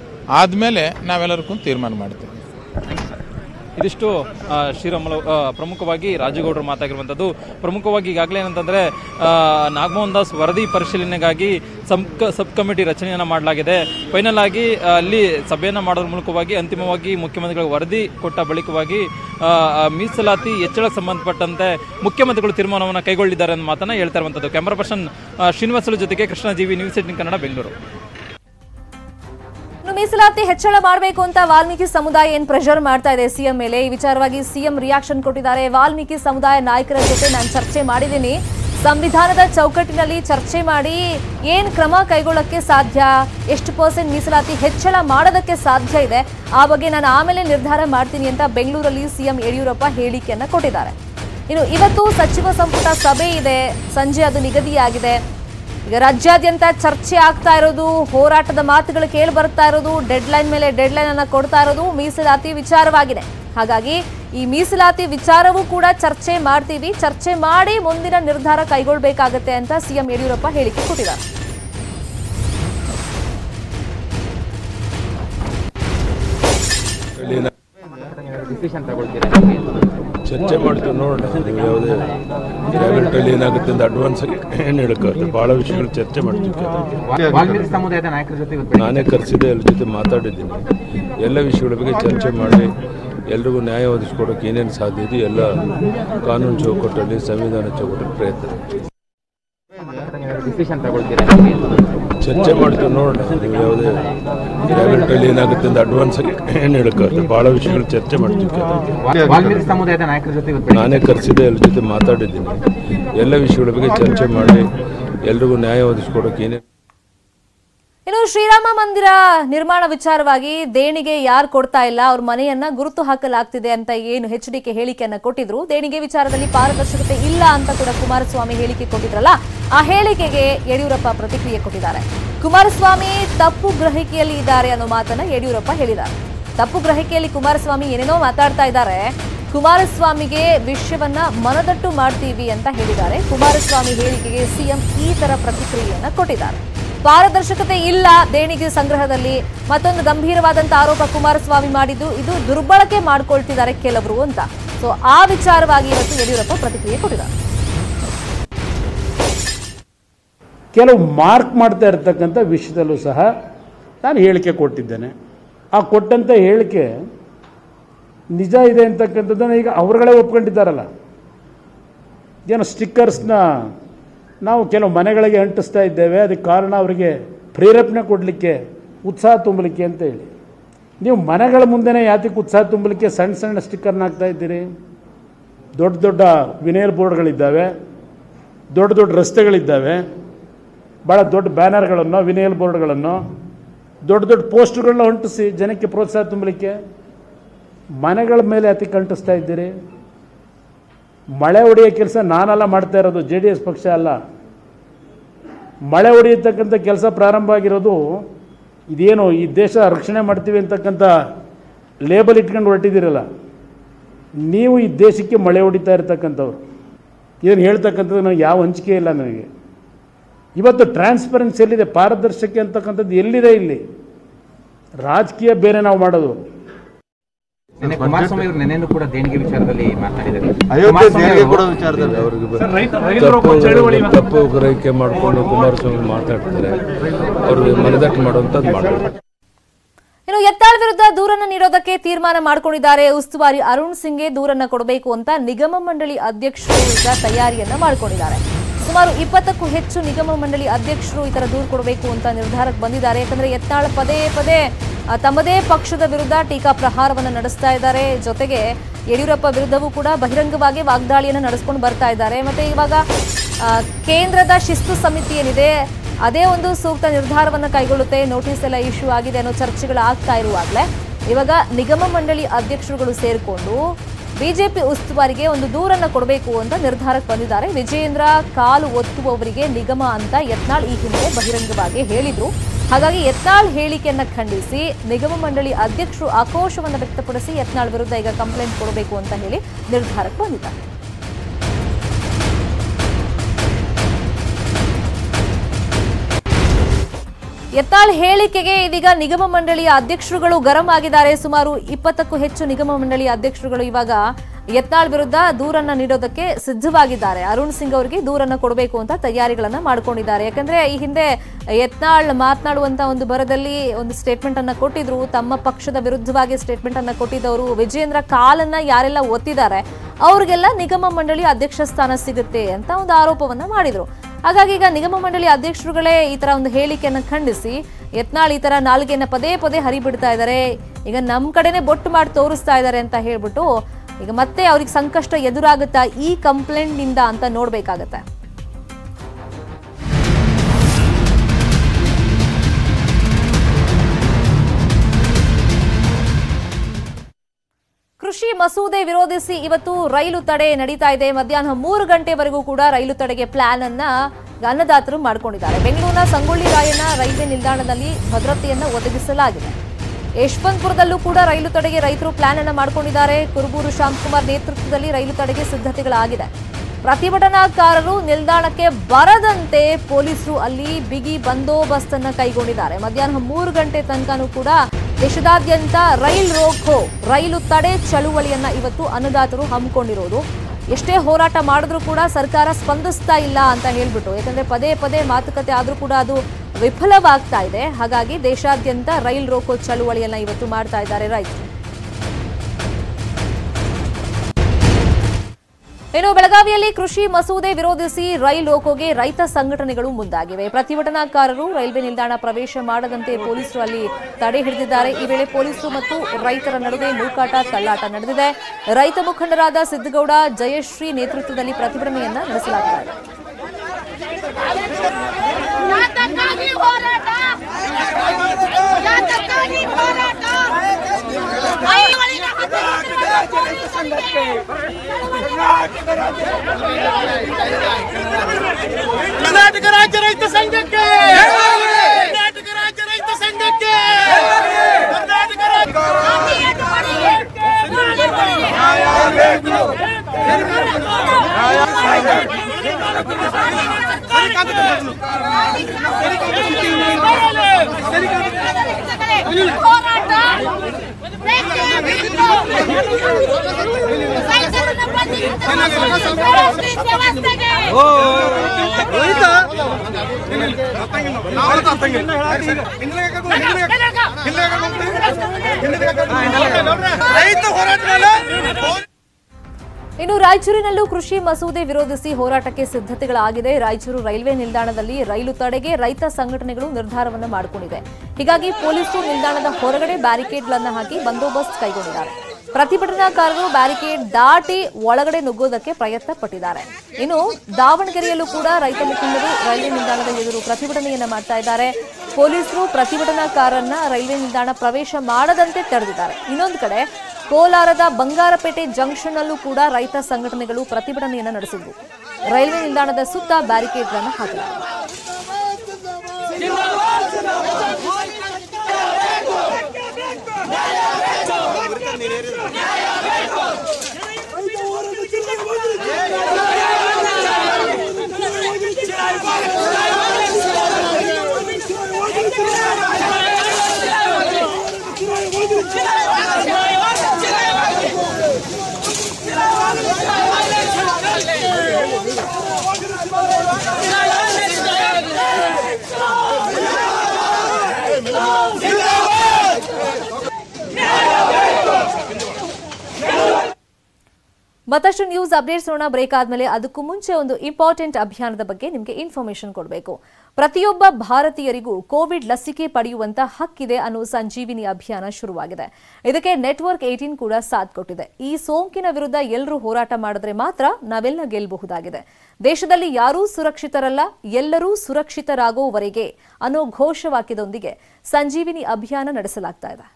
ಆದಮೇಲೆ ನಾವೆಲ್ಲರಿಗೂ ತೀರ್ಮಾನ ಮಾಡ್ತೀವಿ। ಇದಿಷ್ಟು ಶ್ರೀರಾಮುಲು ಪ್ರಮುಖವಾಗಿ ರಾಜುಗೌಡರು ಮಾತಾಗಿರುವಂಥದ್ದು। ಪ್ರಮುಖವಾಗಿ ಈಗಾಗಲೇ ಏನಂತಂದರೆ ನಾಗಮೋಹನ್ ದಾಸ್ ವರದಿ ಪರಿಶೀಲನೆಗಾಗಿ ಸಬ್ ಕಮಿಟಿ ರಚನೆಯನ್ನು ಮಾಡಲಾಗಿದೆ। ಫೈನಲ್ ಆಗಿ ಅಲ್ಲಿ ಸಭೆಯನ್ನು ಮಾಡೋದ್ರ ಮೂಲಕವಾಗಿ ಅಂತಿಮವಾಗಿ ಮುಖ್ಯಮಂತ್ರಿಗಳ ವರದಿ ಕೊಟ್ಟ ಬಳಿಕವಾಗಿ ಮೀಸಲಾತಿ ಹೆಚ್ಚಳಕ್ಕೆ ಸಂಬಂಧಪಟ್ಟಂತೆ ಮುಖ್ಯಮಂತ್ರಿಗಳು ತೀರ್ಮಾನವನ್ನು ಕೈಗೊಳ್ಳಿದ್ದಾರೆ ಅನ್ನೋ ಮಾತನ್ನು ಹೇಳ್ತಾ ಇರುವಂಥದ್ದು। ಕ್ಯಾಮರಾ ಪರ್ಸನ್ ಶ್ರೀನಿವಾಸಲು ಜೊತೆಗೆ ಕೃಷ್ಣ ಜೀವಿ, ನ್ಯೂಸ್ 18 ಕನ್ನಡ, ಬೆಂಗಳೂರು। ಮೀಸಲಾತಿ ಹೆಚ್ಚಳ ಮಾಡಬೇಕು ಅಂತ ವಾಲ್ಮೀಕಿ ಸಮುದಾಯ ಏನ್ ಪ್ರೆಷರ್ ಮಾಡ್ತಾ ಇದೆ ಸಿಎಂ ಮೇಲೆ, ಈ ವಿಚಾರವಾಗಿ ಸಿಎಂ ರಿಯಾಕ್ಷನ್ ಕೊಟ್ಟಿದ್ದಾರೆ। ವಾಲ್ಮೀಕಿ ಸಮುದಾಯ ನಾಯಕರ ಜೊತೆ ನಾನು ಚರ್ಚೆ ಮಾಡಿದ್ದೀನಿ, ಸಂವಿಧಾನದ ಚೌಕಟ್ಟಿನಲ್ಲಿ ಚರ್ಚೆ ಮಾಡಿ ಏನ್ ಕ್ರಮ ಕೈಗೊಳ್ಳಕ್ಕೆ ಸಾಧ್ಯ, ಎಷ್ಟು % ಮೀಸಲಾತಿ ಹೆಚ್ಚಳ ಮಾಡೋದಕ್ಕೆ ಸಾಧ್ಯ ಇದೆ, ಆ ಬಗ್ಗೆ ನಾನು ಆಮೇಲೆ ನಿರ್ಧಾರ ಮಾಡ್ತೀನಿ ಅಂತ ಬೆಂಗಳೂರಲ್ಲಿ ಸಿಎಂ ಯಡಿಯೂರಪ್ಪ ಹೇಳಿಕೆಯನ್ನ ಕೊಟ್ಟಿದ್ದಾರೆ। ಇನ್ನು ಇವತ್ತು ಸಚಿವ ಸಂಪುಟ ಸಭೆ ಇದೆ, ಸಂಜೆ ಅದು ನಿಗದಿಯಾಗಿದೆ। ಈಗ ರಾಜ್ಯಾದ್ಯಂತ ಚರ್ಚೆ ಆಗ್ತಾ ಇರೋದು, ಹೋರಾಟದ ಮಾತುಗಳು ಕೇಳಿ ಬರ್ತಾ ಇರೋದು, ಡೆಡ್ಲೈನ್ ಮೇಲೆ ಡೆಡ್ಲೈನ್ ಅನ್ನ ಕೊಡ್ತಾ ಇರೋದು ಮೀಸಲಾತಿ ವಿಚಾರವಾಗಿದೆ। ಹಾಗಾಗಿ ಈ ಮೀಸಲಾತಿ ವಿಚಾರವೂ ಕೂಡ ಚರ್ಚೆ ಮಾಡ್ತೀವಿ, ಚರ್ಚೆ ಮಾಡಿ ಮುಂದಿನ ನಿರ್ಧಾರ ಕೈಗೊಳ್ಳಬೇಕಾಗತ್ತೆ ಅಂತ ಸಿಎಂ ಯಡಿಯೂರಪ್ಪ ಹೇಳಿಕೆ ಕೊಟ್ಟಿದ್ದಾರೆ। ಡಿಸಿಷನ್ ತಗೊಳ್ತೀರಾ? ಚರ್ಚೆ ಮಾಡ್ತೀವಿ ನೋಡೋಣ. ನೀವು ಯಾವುದೇ ಕ್ಯಾಬಿನೆಟಲ್ಲಿ ಏನಾಗುತ್ತೆ ಅಂತ ಅಡ್ವಾನ್ಸ್ ಆಗಿ ಏನು ಹೇಳೋಕ್ಕಾಗುತ್ತೆ. ಭಾಳ ವಿಷಯಗಳು ಚರ್ಚೆ ಮಾಡ್ತೀವಿ. ವಾಲ್ಮೀಕಿ ಸಮುದಾಯದ ನಾಯಕರ ಜೊತೆ ಇವತ್ತು ನಾನೇ ಕರೆಸಿದೆ, ಎಲ್ಲರ ಜೊತೆ ಮಾತಾಡಿದ್ದೀನಿ. ಎಲ್ಲ ವಿಷಯಗಳ ಬಗ್ಗೆ ಚರ್ಚೆ ಮಾಡಿ ಎಲ್ರಿಗೂ ನ್ಯಾಯ ಒದಗಿಸ್ಕೊಡೋಕೆ ಏನೇನು ಸಾಧ್ಯ ಇದೆ ಎಲ್ಲ ಕಾನೂನು ಚೌಕಟ್ಟಲ್ಲಿ, ಸಂವಿಧಾನ ಚೌಕಟ್ಟಲ್ಲಿ ಪ್ರಯತ್ನ ಡಿಸಿಷನ್ ತಗೊಳ್ತೀರಾ? ಚರ್ಚೆ ಮಾಡ್ತೀವಿ ನೋಡೋಣ. ನೀವು ಯಾವುದೇ ಕ್ಯಾಬಿನೆಟಲ್ಲಿ ಏನಾಗುತ್ತೆ ಅಂತ ಅಡ್ವಾನ್ಸ್ ಆಗಿ ಏನು ಹೇಳೋಕ್ಕಾಗುತ್ತೆ. ಭಾಳ ವಿಷಯಗಳು ಚರ್ಚೆ ಮಾಡ್ತೀವಿ. ವಾಲ್ಮೀಕಿ ಸಮುದಾಯದ ನಾಯಕರ ಜೊತೆ ಇವತ್ತು ನಾನೇ ಕರೆಸಿದೆ, ಎಲ್ಲರ ಜೊತೆ ಮಾತಾಡಿದ್ದೀನಿ. ಎಲ್ಲ ವಿಷಯಗಳ ಬಗ್ಗೆ ಚರ್ಚೆ ಮಾಡಿ ಎಲ್ರಿಗೂ ನ್ಯಾಯ ಒದಗಿಸ್ಕೊಡೋಕೆ ಏನೇನು. ಇನ್ನು ಶ್ರೀರಾಮ ಮಂದಿರ ನಿರ್ಮಾಣ ವಿಚಾರವಾಗಿ ದೇಣಿಗೆ ಯಾರು ಕೊಡ್ತಾ ಇಲ್ಲ, ಅವ್ರ ಮನೆಯನ್ನ ಗುರುತು ಹಾಕಲಾಗ್ತಿದೆ ಅಂತ ಏನು HDK ಹೇಳಿಕೆಯನ್ನ ಕೊಟ್ಟಿದ್ರು. ದೇಣಿಗೆ ವಿಚಾರದಲ್ಲಿ ಪಾರದರ್ಶಕತೆ ಇಲ್ಲ ಅಂತ ಕೂಡ ಕುಮಾರಸ್ವಾಮಿ ಹೇಳಿಕೆ ಕೊಟ್ಟಿದ್ರಲ್ಲ, ಆ ಹೇಳಿಕೆಗೆ ಯಡಿಯೂರಪ್ಪ ಪ್ರತಿಕ್ರಿಯೆ ಕೊಟ್ಟಿದ್ದಾರೆ. ಕುಮಾರಸ್ವಾಮಿ ತಪ್ಪು ಗ್ರಹಿಕೆಯಲ್ಲಿ ಇದ್ದಾರೆ ಅನ್ನೋ ಮಾತನ್ನ ಯಡಿಯೂರಪ್ಪ ಹೇಳಿದ್ದಾರೆ. ತಪ್ಪು ಗ್ರಹಿಕೆಯಲ್ಲಿ ಕುಮಾರಸ್ವಾಮಿ ಏನೇನೋ ಮಾತಾಡ್ತಾ ಇದ್ದಾರೆ, ಕುಮಾರಸ್ವಾಮಿಗೆ ವಿಷಯವನ್ನ ಮನದಟ್ಟು ಮಾಡ್ತೀವಿ ಅಂತ ಹೇಳಿದ್ದಾರೆ. ಕುಮಾರಸ್ವಾಮಿ ಹೇಳಿಕೆಗೆ ಸಿಎಂ ಈ ತರ ಪ್ರತಿಕ್ರಿಯೆಯನ್ನ ಕೊಟ್ಟಿದ್ದಾರೆ. ಪಾರದರ್ಶಕತೆ ಇಲ್ಲ ದೇಣಿಗೆ ಸಂಗ್ರಹದಲ್ಲಿ, ಮತ್ತೊಂದು ಗಂಭೀರವಾದಂತಹ ಆರೋಪ ಕುಮಾರಸ್ವಾಮಿ ಮಾಡಿದ್ದು, ಇದು ದುರ್ಬಳಕೆ ಮಾಡ್ಕೊಳ್ತಿದ್ದಾರೆ ಕೆಲವರು ಅಂತ. ಸೊ ಆ ವಿಚಾರವಾಗಿ ಇವತ್ತು ಯಡಿಯೂರಪ್ಪ ಪ್ರತಿಕ್ರಿಯೆ ಕೊಟ್ಟಿದ್ದಾರೆ. ಕೆಲವು ಮಾರ್ಕ್ ಮಾಡ್ತಾ ಇರತಕ್ಕಂಥ ವಿಷಯದಲ್ಲೂ ಸಹ ನಾನು ಹೇಳಿಕೆ ಕೊಟ್ಟಿದ್ದೇನೆ. ಆ ಕೊಟ್ಟಂಥ ಹೇಳಿಕೆ ನಿಜ ಇದೆ ಅಂತಕ್ಕಂಥದ್ದನ್ನು ಈಗ ಅವರುಗಳೇ ಒಪ್ಕೊಂಡಿದ್ದಾರಲ್ಲ. ಏನೋ ಸ್ಟಿಕ್ಕರ್ಸ್ನ ನಾವು ಕೆಲವು ಮನೆಗಳಿಗೆ ಅಂಟಿಸ್ತಾ ಇದ್ದೇವೆ, ಅದಕ್ಕೆ ಕಾರಣ ಅವರಿಗೆ ಪ್ರೇರೇಪಣೆ ಕೊಡಲಿಕ್ಕೆ, ಉತ್ಸಾಹ ತುಂಬಲಿಕ್ಕೆ ಅಂತ ಹೇಳಿ. ನೀವು ಮನೆಗಳ ಮುಂದೆನೇ ಯಾತಕ್ಕೆ ಉತ್ಸಾಹ ತುಂಬಲಿಕ್ಕೆ ಸಣ್ಣ ಸಣ್ಣ ಸ್ಟಿಕ್ಕರ್ನ ಹಾಕ್ತಾ ಇದ್ದೀರಿ? ದೊಡ್ಡ ದೊಡ್ಡ ವಿನೇಲ್ ಬೋರ್ಡ್ಗಳಿದ್ದಾವೆ, ದೊಡ್ಡ ದೊಡ್ಡ ರಸ್ತೆಗಳಿದ್ದಾವೆ, ಭಾಳ ದೊಡ್ಡ ಬ್ಯಾನರ್ಗಳನ್ನು, ವಿನೇಲ್ ಬೋರ್ಡ್ಗಳನ್ನು, ದೊಡ್ಡ ದೊಡ್ಡ ಪೋಸ್ಟರ್ಗಳನ್ನ ಅಂಟಿಸಿ ಜನಕ್ಕೆ ಪ್ರೋತ್ಸಾಹ ತುಂಬಲಿಕ್ಕೆ. ಮನೆಗಳ ಮೇಲೆ ಯಾತಕ್ಕೆ ಅಂಟಿಸ್ತಾ ಇದ್ದೀರಿ? ಮಳೆ ಹೊಡೆಯೋ ಕೆಲಸ ನಾನೆಲ್ಲ ಮಾಡ್ತಾ ಇರೋದು, JDS ಪಕ್ಷ ಅಲ್ಲ. ಮಳೆ ಹೊಡೆಯತಕ್ಕಂಥ ಕೆಲಸ ಪ್ರಾರಂಭ ಆಗಿರೋದು ಇದೇನು ಈ ದೇಶ ರಕ್ಷಣೆ ಮಾಡ್ತೀವಿ ಅಂತಕ್ಕಂಥ ಲೇಬಲ್ ಇಟ್ಕೊಂಡು ಹೊರಟಿದ್ದೀರಲ್ಲ, ನೀವು ಈ ದೇಶಕ್ಕೆ ಮಳೆ ಹೊಡಿತಾ ಇರ್ತಕ್ಕಂಥವ್ರು. ಏನು ಹೇಳ್ತಕ್ಕಂಥದ್ದು ನನಗೆ ಯಾವ ಹಂಚಿಕೆ ಇಲ್ಲ. ನನಗೆ ಇವತ್ತು ಟ್ರಾನ್ಸ್ಪರೆನ್ಸಿ ಎಲ್ಲಿದೆ, ಪಾರದರ್ಶಕ ಅಂತಕ್ಕಂಥದ್ದು ಎಲ್ಲಿದೆ? ಇಲ್ಲಿ ರಾಜಕೀಯ ಬೇರೆ ನಾವು ಮಾಡೋದು. ಕುಮಾರಸ್ವಾಮಿ ಅವರು ನೆನ್ನೆನೂ ಕೂಡ ದೇಣಿಗೆ ವಿಚಾರದಲ್ಲಿ ಮಾತನಾಡಿದ್ದಾರೆ. ತಪ್ಪು ಗ್ರಹಿಕೆ ಮಾಡಿಕೊಂಡು ಕುಮಾರಸ್ವಾಮಿ ಮಾತಾಡ್ತಾರೆ, ಅವ್ರಿಗೆ ಮನದಟ್ಟು ಮಾಡುವಂಥದ್ದು ಮಾಡ್ತಾರೆ. ಇನ್ನು ಯತ್ನಾಳ್ ವಿರುದ್ಧ ದೂರನ್ನ ನೀಡೋದಕ್ಕೆ ತೀರ್ಮಾನ ಮಾಡಿಕೊಂಡಿದ್ದಾರೆ. ಉಸ್ತುವಾರಿ ಅರುಣ್ ಸಿಂಗ್ಗೆ ದೂರನ್ನ ಕೊಡಬೇಕು ಅಂತ ನಿಗಮ ಮಂಡಳಿ ಅಧ್ಯಕ್ಷರು ಈಗ ತಯಾರಿಯನ್ನ ಮಾಡಿಕೊಂಡಿದ್ದಾರೆ. ಸುಮಾರು 20ಕ್ಕೂ ಹೆಚ್ಚು ನಿಗಮ ಮಂಡಳಿ ಅಧ್ಯಕ್ಷರು ಈ ತರ ದೂರು ಕೊಡಬೇಕು ಅಂತ ನಿರ್ಧಾರಕ್ಕೆ ಬಂದಿದ್ದಾರೆ. ಯಾಕಂದ್ರೆ ಯತ್ನಾಳ್ ಪದೇ ಪದೇ ತಮ್ಮದೇ ಪಕ್ಷದ ವಿರುದ್ಧ ಟೀಕಾ ಪ್ರಹಾರವನ್ನು ನಡೆಸ್ತಾ ಇದ್ದಾರೆ. ಜೊತೆಗೆ ಯಡಿಯೂರಪ್ಪ ವಿರುದ್ಧವೂ ಕೂಡ ಬಹಿರಂಗವಾಗಿ ವಾಗ್ದಾಳಿಯನ್ನು ನಡೆಸ್ಕೊಂಡು ಬರ್ತಾ ಇದ್ದಾರೆ. ಮತ್ತೆ ಇವಾಗ ಕೇಂದ್ರದ ಶಿಸ್ತು ಸಮಿತಿ ಏನಿದೆ ಅದೇ ಒಂದು ಸೂಕ್ತ ನಿರ್ಧಾರವನ್ನು ಕೈಗೊಳ್ಳುತ್ತೆ, ನೋಟಿಸ್ ಎಲ್ಲ ಇಶ್ಯೂ ಆಗಿದೆ ಅನ್ನೋ ಚರ್ಚೆಗಳು ಆಗ್ತಾ ಇರುವಾಗಲೇ ಇವಾಗ ನಿಗಮ ಮಂಡಳಿ ಅಧ್ಯಕ್ಷರುಗಳು ಸೇರಿಕೊಂಡು ಬಿಜೆಪಿ ಉಸ್ತುವಾರಿಗೆ ಒಂದು ದೂರನ್ನ ಕೊಡಬೇಕು ಅಂತ ನಿರ್ಧಾರಕ್ಕೆ ಬಂದಿದ್ದಾರೆ. ವಿಜಯೇಂದ್ರ ಕಾಲು ಒತ್ತುವವರಿಗೆ ನಿಗಮ ಅಂತ ಯತ್ನಾಳ್ ಈ ಹಿಂದೆ ಬಹಿರಂಗವಾಗಿ ಹೇಳಿದ್ರು. ಹಾಗಾಗಿ ಯತ್ನಾಳ್ ಹೇಳಿಕೆಯನ್ನ ಖಂಡಿಸಿ ನಿಗಮ ಮಂಡಳಿ ಅಧ್ಯಕ್ಷರು ಆಕ್ರೋಶವನ್ನು ವ್ಯಕ್ತಪಡಿಸಿ ಯತ್ನಾಳ್ ವಿರುದ್ಧ ಈಗ ಕಂಪ್ಲೇಂಟ್ ಕೊಡಬೇಕು ಅಂತ ಹೇಳಿ ನಿರ್ಧಾರಕ್ಕೆ ಬಂದಿದ್ದಾರೆ. ಯತ್ನಾಳ್ ಹೇಳಿಕೆಗೆ ಇದೀಗ ನಿಗಮ ಮಂಡಳಿಯ ಅಧ್ಯಕ್ಷರುಗಳು ಗರಂ ಆಗಿದ್ದಾರೆ. ಸುಮಾರು 20ಕ್ಕೂ ಹೆಚ್ಚು ನಿಗಮ ಮಂಡಳಿಯ ಅಧ್ಯಕ್ಷರುಗಳು ಇವಾಗ ಯತ್ನಾಳ್ ವಿರುದ್ಧ ದೂರನ್ನ ನೀಡೋದಕ್ಕೆ ಸಿದ್ಧವಾಗಿದ್ದಾರೆ. ಅರುಣ್ ಸಿಂಗ್ ಅವರಿಗೆ ದೂರನ್ನ ಕೊಡಬೇಕು ಅಂತ ತಯಾರಿಗಳನ್ನ ಮಾಡ್ಕೊಂಡಿದ್ದಾರೆ. ಯಾಕಂದ್ರೆ ಈ ಹಿಂದೆ ಯತ್ನಾಳ್ ಮಾತನಾಡುವಂತ ಒಂದು ಬರದಲ್ಲಿ ಒಂದು ಸ್ಟೇಟ್ಮೆಂಟ್ ಅನ್ನ ಕೊಟ್ಟಿದ್ರು. ತಮ್ಮ ಪಕ್ಷದ ವಿರುದ್ಧವಾಗಿ ಸ್ಟೇಟ್ಮೆಂಟ್ ಅನ್ನ ಕೊಟ್ಟಿದ್ದವರು ವಿಜಯೇಂದ್ರ ಕಾಲನ್ನ ಯಾರೆಲ್ಲ ಒತ್ತಿದ್ದಾರೆ ಅವ್ರಿಗೆಲ್ಲ ನಿಗಮ ಮಂಡಳಿ ಅಧ್ಯಕ್ಷ ಸ್ಥಾನ ಸಿಗುತ್ತೆ ಅಂತ ಒಂದು ಆರೋಪವನ್ನ ಮಾಡಿದ್ರು. ಹಾಗಾಗಿ ಈಗ ನಿಗಮ ಮಂಡಳಿ ಅಧ್ಯಕ್ಷರುಗಳೇ ಈ ತರ ಒಂದು ಹೇಳಿಕೆಯನ್ನು ಖಂಡಿಸಿ ಯತ್ನಾಳ್ ಈ ತರ ನಾಲ್ಗೆಯನ್ನ ಪದೇ ಪದೇ ಹರಿಬಿಡ್ತಾ ಇದ್ದಾರೆ, ಈಗ ನಮ್ಮ ಕಡೆನೆ ಬೊಟ್ಟು ಮಾಡಿ ತೋರಿಸ್ತಾ ಇದ್ದಾರೆ ಅಂತ ಹೇಳ್ಬಿಟ್ಟು ಈಗ ಮತ್ತೆ ಅವ್ರಿಗೆ ಸಂಕಷ್ಟ ಎದುರಾಗುತ್ತಾ ಈ ಕಂಪ್ಲೇಂಟ್ ನಿಂದ ಅಂತ ನೋಡ್ಬೇಕಾಗತ್ತೆ. ಕೃಷಿ ಮಸೂದೆ ವಿರೋಧಿಸಿ ಇವತ್ತು ರೈಲು ತಡೆ ನಡೀತಾ ಇದೆ. ಮಧ್ಯಾಹ್ನ 3 ಗಂಟೆವರೆಗೂ ಕೂಡ ರೈಲು ತಡೆಗೆ ಪ್ಲಾನ್ ಅನ್ನ ಅನ್ನದಾತರು ಮಾಡಿಕೊಂಡಿದ್ದಾರೆ. ಬೆಂಗಳೂರಿನ ಸಂಗೊಳ್ಳಿ ರಾಯಣ್ಣ ರೈಲ್ವೆ ನಿಲ್ದಾಣದಲ್ಲಿ ಭದ್ರತೆಯನ್ನ ಒದಗಿಸಲಾಗಿದೆ. ಯಶವಂತಪುರದಲ್ಲೂ ಕೂಡ ರೈಲು ತಡೆಗೆ ರೈತರು ಪ್ಲಾನ್ ಅನ್ನ ಮಾಡಿಕೊಂಡಿದ್ದಾರೆ. ಕುರುಬೂರು ಶ್ಯಾಮಕುಮಾರ್ ನೇತೃತ್ವದಲ್ಲಿ ರೈಲು ತಡೆಗೆ ಸಿದ್ಧತೆಗಳಾಗಿದೆ. ಪ್ರತಿಭಟನಾಕಾರರು ನಿಲ್ದಾಣಕ್ಕೆ ಬರದಂತೆ ಪೊಲೀಸರು ಅಲ್ಲಿ ಬಿಗಿ ಬಂದೋಬಸ್ತ್ ಅನ್ನ ಕೈಗೊಂಡಿದ್ದಾರೆ. ಮಧ್ಯಾಹ್ನ 3 ಗಂಟೆ ತನಕನೂ ಕೂಡ ದೇಶದಾದ್ಯಂತ ರೈಲ್ ರೋಕೋ ರೈಲು ತಡೆ ಚಳುವಳಿಯನ್ನ ಇವತ್ತು ಅನ್ನದಾತರು ಹಮ್ಮಿಕೊಂಡಿರೋದು. ಎಷ್ಟೇ ಹೋರಾಟ ಮಾಡಿದ್ರೂ ಕೂಡ ಸರ್ಕಾರ ಸ್ಪಂದಿಸ್ತಾ ಇಲ್ಲ ಅಂತ ಹೇಳ್ಬಿಟ್ಟು, ಯಾಕಂದ್ರೆ ಪದೇ ಪದೇ ಮಾತುಕತೆ ಆದ್ರೂ ಕೂಡ ಅದು ವಿಫಲವಾಗ್ತಾ ಇದೆ. ಹಾಗಾಗಿ ದೇಶಾದ್ಯಂತ ರೈಲ್ ರೋಕೋ ಚಳುವಳಿಯನ್ನ ಇವತ್ತು ಮಾಡ್ತಾ ಇದ್ದಾರೆ ರೈತರು. ಇನ್ನು ಬೆಳಗಾವಿಯಲ್ಲಿ ಕೃಷಿ ಮಸೂದೆ ವಿರೋಧಿಸಿ ರೈಲ್ ರೋಕೋಗೆ ರೈತ ಸಂಘಟನೆಗಳು ಮುಂದಾಗಿವೆ. ಪ್ರತಿಭಟನಾಕಾರರು ರೈಲ್ವೆ ನಿಲ್ದಾಣ ಪ್ರವೇಶ ಮಾಡದಂತೆ ಪೊಲೀಸರು ಅಲ್ಲಿ ತಡೆ ಹಿಡಿದಿದ್ದಾರೆ. ಈ ವೇಳೆ ಪೊಲೀಸರು ಮತ್ತು ರೈತರ ನಡುವೆ ನೂಕಾಟ ತಳ್ಳಾಟ ನಡೆದಿದೆ. ರೈತ ಮುಖಂಡರಾದ ಸಿದ್ದಗೌಡ, ಜಯಶ್ರೀ ನೇತೃತ್ವದಲ್ಲಿ ಪ್ರತಿಭಟನೆಯನ್ನ ನಡೆಸಲಾಗಿದೆ. ಕರ್ನಾಟಕ ರಾಜ್ಯ ರೈತ ಸಂಘಕ್ಕೆ, ಕರ್ನಾಟಕ ರಾಜ್ಯ ರೈತ ಸಂಘಕ್ಕೆ, ಕರ್ನಾಟಕ ಇನ್ನು ರಾಯಚೂರಿನಲ್ಲೂ ಕೃಷಿ ಮಸೂದೆ ವಿರೋಧಿಸಿ ಹೋರಾಟಕ್ಕೆ ಸಿದ್ಧತೆಗಳಾಗಿದೆ. ರಾಯಚೂರು ರೈಲ್ವೆ ನಿಲ್ದಾಣದಲ್ಲಿ ರೈಲು ತಡೆಗೆ ರೈತ ಸಂಘಟನೆಗಳು ನಿರ್ಧಾರವನ್ನು ಮಾಡಿಕೊಂಡಿದೆ. ಹೀಗಾಗಿ ಪೊಲೀಸರು ನಿಲ್ದಾಣದ ಹೊರಗಡೆ ಬ್ಯಾರಿಕೇಡ್ಗಳನ್ನು ಹಾಕಿ ಬಂದೋಬಸ್ತ್ ಕೈಗೊಂಡಿದ್ದಾರೆ. ಪ್ರತಿಭಟನಾಕಾರರು ಬ್ಯಾರಿಕೇಡ್ ದಾಟಿ ಒಳಗಡೆ ನುಗ್ಗೋದಕ್ಕೆ ಪ್ರಯತ್ನ ಪಟ್ಟಿದ್ದಾರೆ. ಇನ್ನು ದಾವಣಗೆರೆಯಲ್ಲೂ ಕೂಡ ರೈತ ಮುಖಂಡರು ರೈಲ್ವೆ ನಿಲ್ದಾಣದ ಎದುರು ಪ್ರತಿಭಟನೆಯನ್ನ ಮಾಡ್ತಾ ಇದ್ದಾರೆ. ಪೊಲೀಸರು ಪ್ರತಿಭಟನಾಕಾರರನ್ನ ರೈಲ್ವೆ ನಿಲ್ದಾಣ ಪ್ರವೇಶ ಮಾಡದಂತೆ ತಡೆದಿದ್ದಾರೆ. ಇನ್ನೊಂದು ಕಡೆ ಕೋಲಾರದ ಬಂಗಾರಪೇಟೆ ಜಂಕ್ಷನ್ ಅಲ್ಲೂ ಕೂಡ ರೈತ ಸಂಘಟನೆಗಳು ಪ್ರತಿಭಟನೆಯನ್ನ ನಡೆಸಿದ್ರು. ರೈಲ್ವೆ ನಿಲ್ದಾಣದ ಸುತ್ತ ಬ್ಯಾರಿಕೇಡ್ಗಳನ್ನು ಹಾಕಲಾಗಿದೆ. ಮತ್ತಷ್ಟು ನ್ಯೂಸ್ ಅಪ್ಡೇಟ್ಸ್ ನೋಡೋಣ ಬ್ರೇಕ್ ಆದ್ಮೇಲೆ. ಅದಕ್ಕೂ ಮುಂಚೆ ಒಂದು ಇಂಪಾರ್ಟೆಂಟ್ ಅಭಿಯಾನದ ಬಗ್ಗೆ ನಿಮಗೆ ಇನ್ಫಾರ್ಮೇಶನ್ ಕೊಡಬೇಕು. ಪ್ರತಿಯೊಬ್ಬ ಭಾರತೀಯರಿಗೂ ಕೋವಿಡ್ ಲಸಿಕೆ ಪಡೆಯುವಂತ ಹಕ್ಕಿದೆ ಅನ್ನೋ ಸಂಜೀವಿನಿ ಅಭಿಯಾನ ಶುರುವಾಗಿದೆ. ಇದಕ್ಕೆ ನೆಟ್ವರ್ಕ್ 18 ಕೂಡ ಸಾಥ್ ಕೊಟ್ಟಿದೆ. ಈ ಸೋಂಕಿನ ವಿರುದ್ಧ ಎಲ್ಲರೂ ಹೋರಾಟ ಮಾಡಿದ್ರೆ ಮಾತ್ರ ನಾವೆಲ್ಲ ಗೆಲ್ಲಬಹುದಾಗಿದೆ. ದೇಶದಲ್ಲಿ ಯಾರೂ ಸುರಕ್ಷಿತರಲ್ಲ, ಎಲ್ಲರೂ ಸುರಕ್ಷಿತರಾಗುವವರೆಗೆ ಅನ್ನೋ ಘೋಷವಾಕ್ಯದೊಂದಿಗೆ ಸಂಜೀವಿನಿ ಅಭಿಯಾನ ನಡೆಸಲಾಗ್ತಾ ಇದೆ.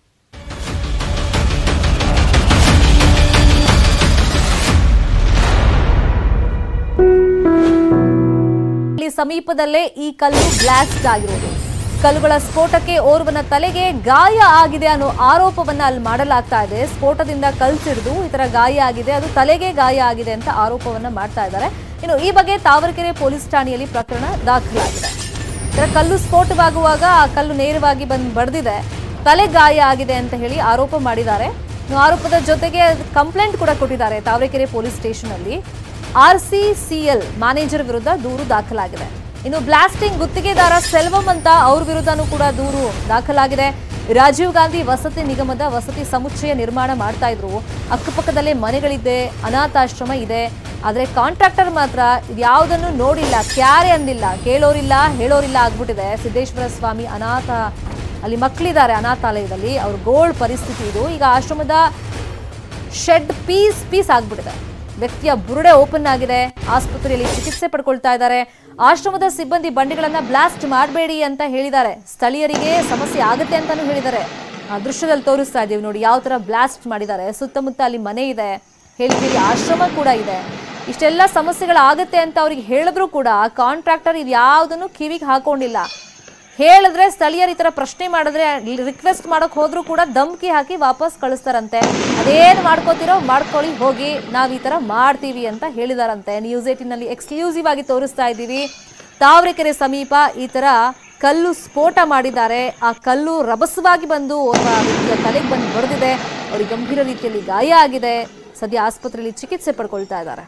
ಸಮೀಪದಲ್ಲೇ ಈ ಕಲ್ಲು ಬ್ಲಾಸ್ಟ್ ಆಗಿರೋದು. ಕಲ್ಲುಗಳ ಸ್ಫೋಟಕ್ಕೆ ಓರ್ವನ ತಲೆಗೆ ಗಾಯ ಆಗಿದೆ ಅನ್ನೋ ಆರೋಪವನ್ನ ಅಲ್ಲಿ ಮಾಡಲಾಗ್ತಾ ಇದೆ. ಸ್ಫೋಟದಿಂದ ಕಲ್ಲು ಸಿಡಿದು ಈ ತರ ಗಾಯ ಆಗಿದೆ, ಅದು ತಲೆಗೆ ಗಾಯ ಆಗಿದೆ ಅಂತ ಆರೋಪವನ್ನ ಮಾಡ್ತಾ ಇದ್ದಾರೆ. ಇನ್ನು ಈ ಬಗ್ಗೆ ತಾವರೆಕೆರೆ ಪೊಲೀಸ್ ಠಾಣೆಯಲ್ಲಿ ಪ್ರಕರಣ ದಾಖಲಾಗಿದೆ. ಕಲ್ಲು ಸ್ಫೋಟವಾಗುವಾಗ ಆ ಕಲ್ಲು ನೇರವಾಗಿ ಬಂದು ಬಡಿದಿದೆ, ತಲೆ ಗಾಯ ಆಗಿದೆ ಅಂತ ಹೇಳಿ ಆರೋಪ ಮಾಡಿದ್ದಾರೆ. ಆರೋಪದ ಜೊತೆಗೆ ಕಂಪ್ಲೇಂಟ್ ಕೂಡ ಕೊಟ್ಟಿದ್ದಾರೆ ತಾವರೆಕೆರೆ ಪೊಲೀಸ್ ಸ್ಟೇಷನ್ ಅಲ್ಲಿ. RCCL ಮ್ಯಾನೇಜರ್ ವಿರುದ್ಧ ದೂರು ದಾಖಲಾಗಿದೆ. ಇನ್ನು ಬ್ಲಾಸ್ಟಿಂಗ್ ಗುತ್ತಿಗೆದಾರ ಸೆಲ್ವಂ ಅಂತ ಅವ್ರ ವಿರುದ್ಧನೂ ಕೂಡ ದೂರು ದಾಖಲಾಗಿದೆ. ರಾಜೀವ್ ಗಾಂಧಿ ವಸತಿ ನಿಗಮದ ವಸತಿ ಸಮುಚ್ಚಯ ನಿರ್ಮಾಣ ಮಾಡ್ತಾ ಇದ್ರು. ಅಕ್ಕಪಕ್ಕದಲ್ಲೇ ಮನೆಗಳಿದೆ, ಅನಾಥಾಶ್ರಮ ಇದೆ. ಆದರೆ ಕಾಂಟ್ರಾಕ್ಟರ್ ಮಾತ್ರ ಯಾವುದನ್ನು ನೋಡಿಲ್ಲ, ಕ್ಯಾರೆ ಅಂದಿಲ್ಲ, ಕೇಳೋರಿಲ್ಲ ಹೇಳೋರಿಲ್ಲ ಆಗ್ಬಿಟ್ಟಿದೆ. ಸಿದ್ದೇಶ್ವರ ಸ್ವಾಮಿ ಅನಾಥ ಅಲ್ಲಿ ಮಕ್ಕಳಿದ್ದಾರೆ ಅನಾಥಾಲಯದಲ್ಲಿ, ಅವ್ರ ಗೋಲ್ಡ್ ಪರಿಸ್ಥಿತಿ ಇದು. ಈಗ ಆಶ್ರಮದ ಶೆಡ್ ಪೀಸ್ ಆಗ್ಬಿಟ್ಟಿದೆ. ವ್ಯಕ್ತಿಯ ಬುರುಡೆ ಓಪನ್ ಆಗಿದೆ. ಆಸ್ಪತ್ರೆಯಲ್ಲಿ ಚಿಕಿತ್ಸೆ ಪಡ್ಕೊಳ್ತಾ ಇದ್ದಾರೆ. ಆಶ್ರಮದ ಸಿಬ್ಬಂದಿ ಬಂಡಿಗಳನ್ನ ಬ್ಲಾಸ್ಟ್ ಮಾಡಬೇಡಿ ಅಂತ ಹೇಳಿದ್ದಾರೆ. ಸ್ಥಳೀಯರಿಗೆ ಸಮಸ್ಯೆ ಆಗುತ್ತೆ ಅಂತಾನೂ ಹೇಳಿದ್ದಾರೆ. ಆ ದೃಶ್ಯದಲ್ಲಿ ತೋರಿಸ್ತಾ ಇದ್ದೀವಿ ನೋಡಿ ಯಾವ ತರ ಬ್ಲಾಸ್ಟ್ ಮಾಡಿದ್ದಾರೆ. ಸುತ್ತಮುತ್ತ ಅಲ್ಲಿ ಮನೆ ಇದೆ, ಹೇಳಿದ್ದೀರಿ ಆಶ್ರಮ ಕೂಡ ಇದೆ. ಇಷ್ಟೆಲ್ಲ ಸಮಸ್ಯೆಗಳಾಗುತ್ತೆ ಅಂತ ಅವ್ರಿಗೆ ಹೇಳಿದ್ರು ಕೂಡ ಕಾಂಟ್ರಾಕ್ಟರ್ ಇದು ಯಾವುದನ್ನು ಕಿವಿಗೆ ಹಾಕೊಂಡಿಲ್ಲ. ಹೇಳಿದ್ರೆ ಸ್ಥಳೀಯರು ಈ ತರ ಪ್ರಶ್ನೆ ಮಾಡಿದ್ರೆ, ರಿಕ್ವೆಸ್ಟ್ ಮಾಡಕ್ ಹೋದ್ರು ಕೂಡ ಧಮ್ಕಿ ಹಾಕಿ ವಾಪಸ್ ಕಳಿಸ್ತಾರಂತೆ. ಅದೇನು ಮಾಡ್ಕೋತಿರೋ ಮಾಡ್ಕೊಳ್ಳಿ ಹೋಗಿ, ನಾವ್ ಈ ತರ ಮಾಡ್ತೀವಿ ಅಂತ ಹೇಳಿದಾರಂತೆ. ನ್ಯೂಸ್ 18 ನಲ್ಲಿ ಎಕ್ಸ್ಕ್ಲೂಸಿವ್ ಆಗಿ ತೋರಿಸ್ತಾ ಇದ್ದೀವಿ. ತಾವರೆಕೆರೆ ಸಮೀಪ ಈ ತರ ಕಲ್ಲು ಸ್ಫೋಟ ಮಾಡಿದ್ದಾರೆ. ಆ ಕಲ್ಲು ರಭಸವಾಗಿ ಬಂದು ಓರ್ವ ವ್ಯಕ್ತಿಯ ತಲೆಗೆ ಬಂದು ಬಡಿದಿದೆ. ಅವರಿಗೆ ಗಂಭೀರ ರೀತಿಯಲ್ಲಿ ಗಾಯ ಆಗಿದೆ. ಸದ್ಯ ಆಸ್ಪತ್ರೆಯಲ್ಲಿ ಚಿಕಿತ್ಸೆ ಪಡ್ಕೊಳ್ತಾ ಇದ್ದಾರೆ.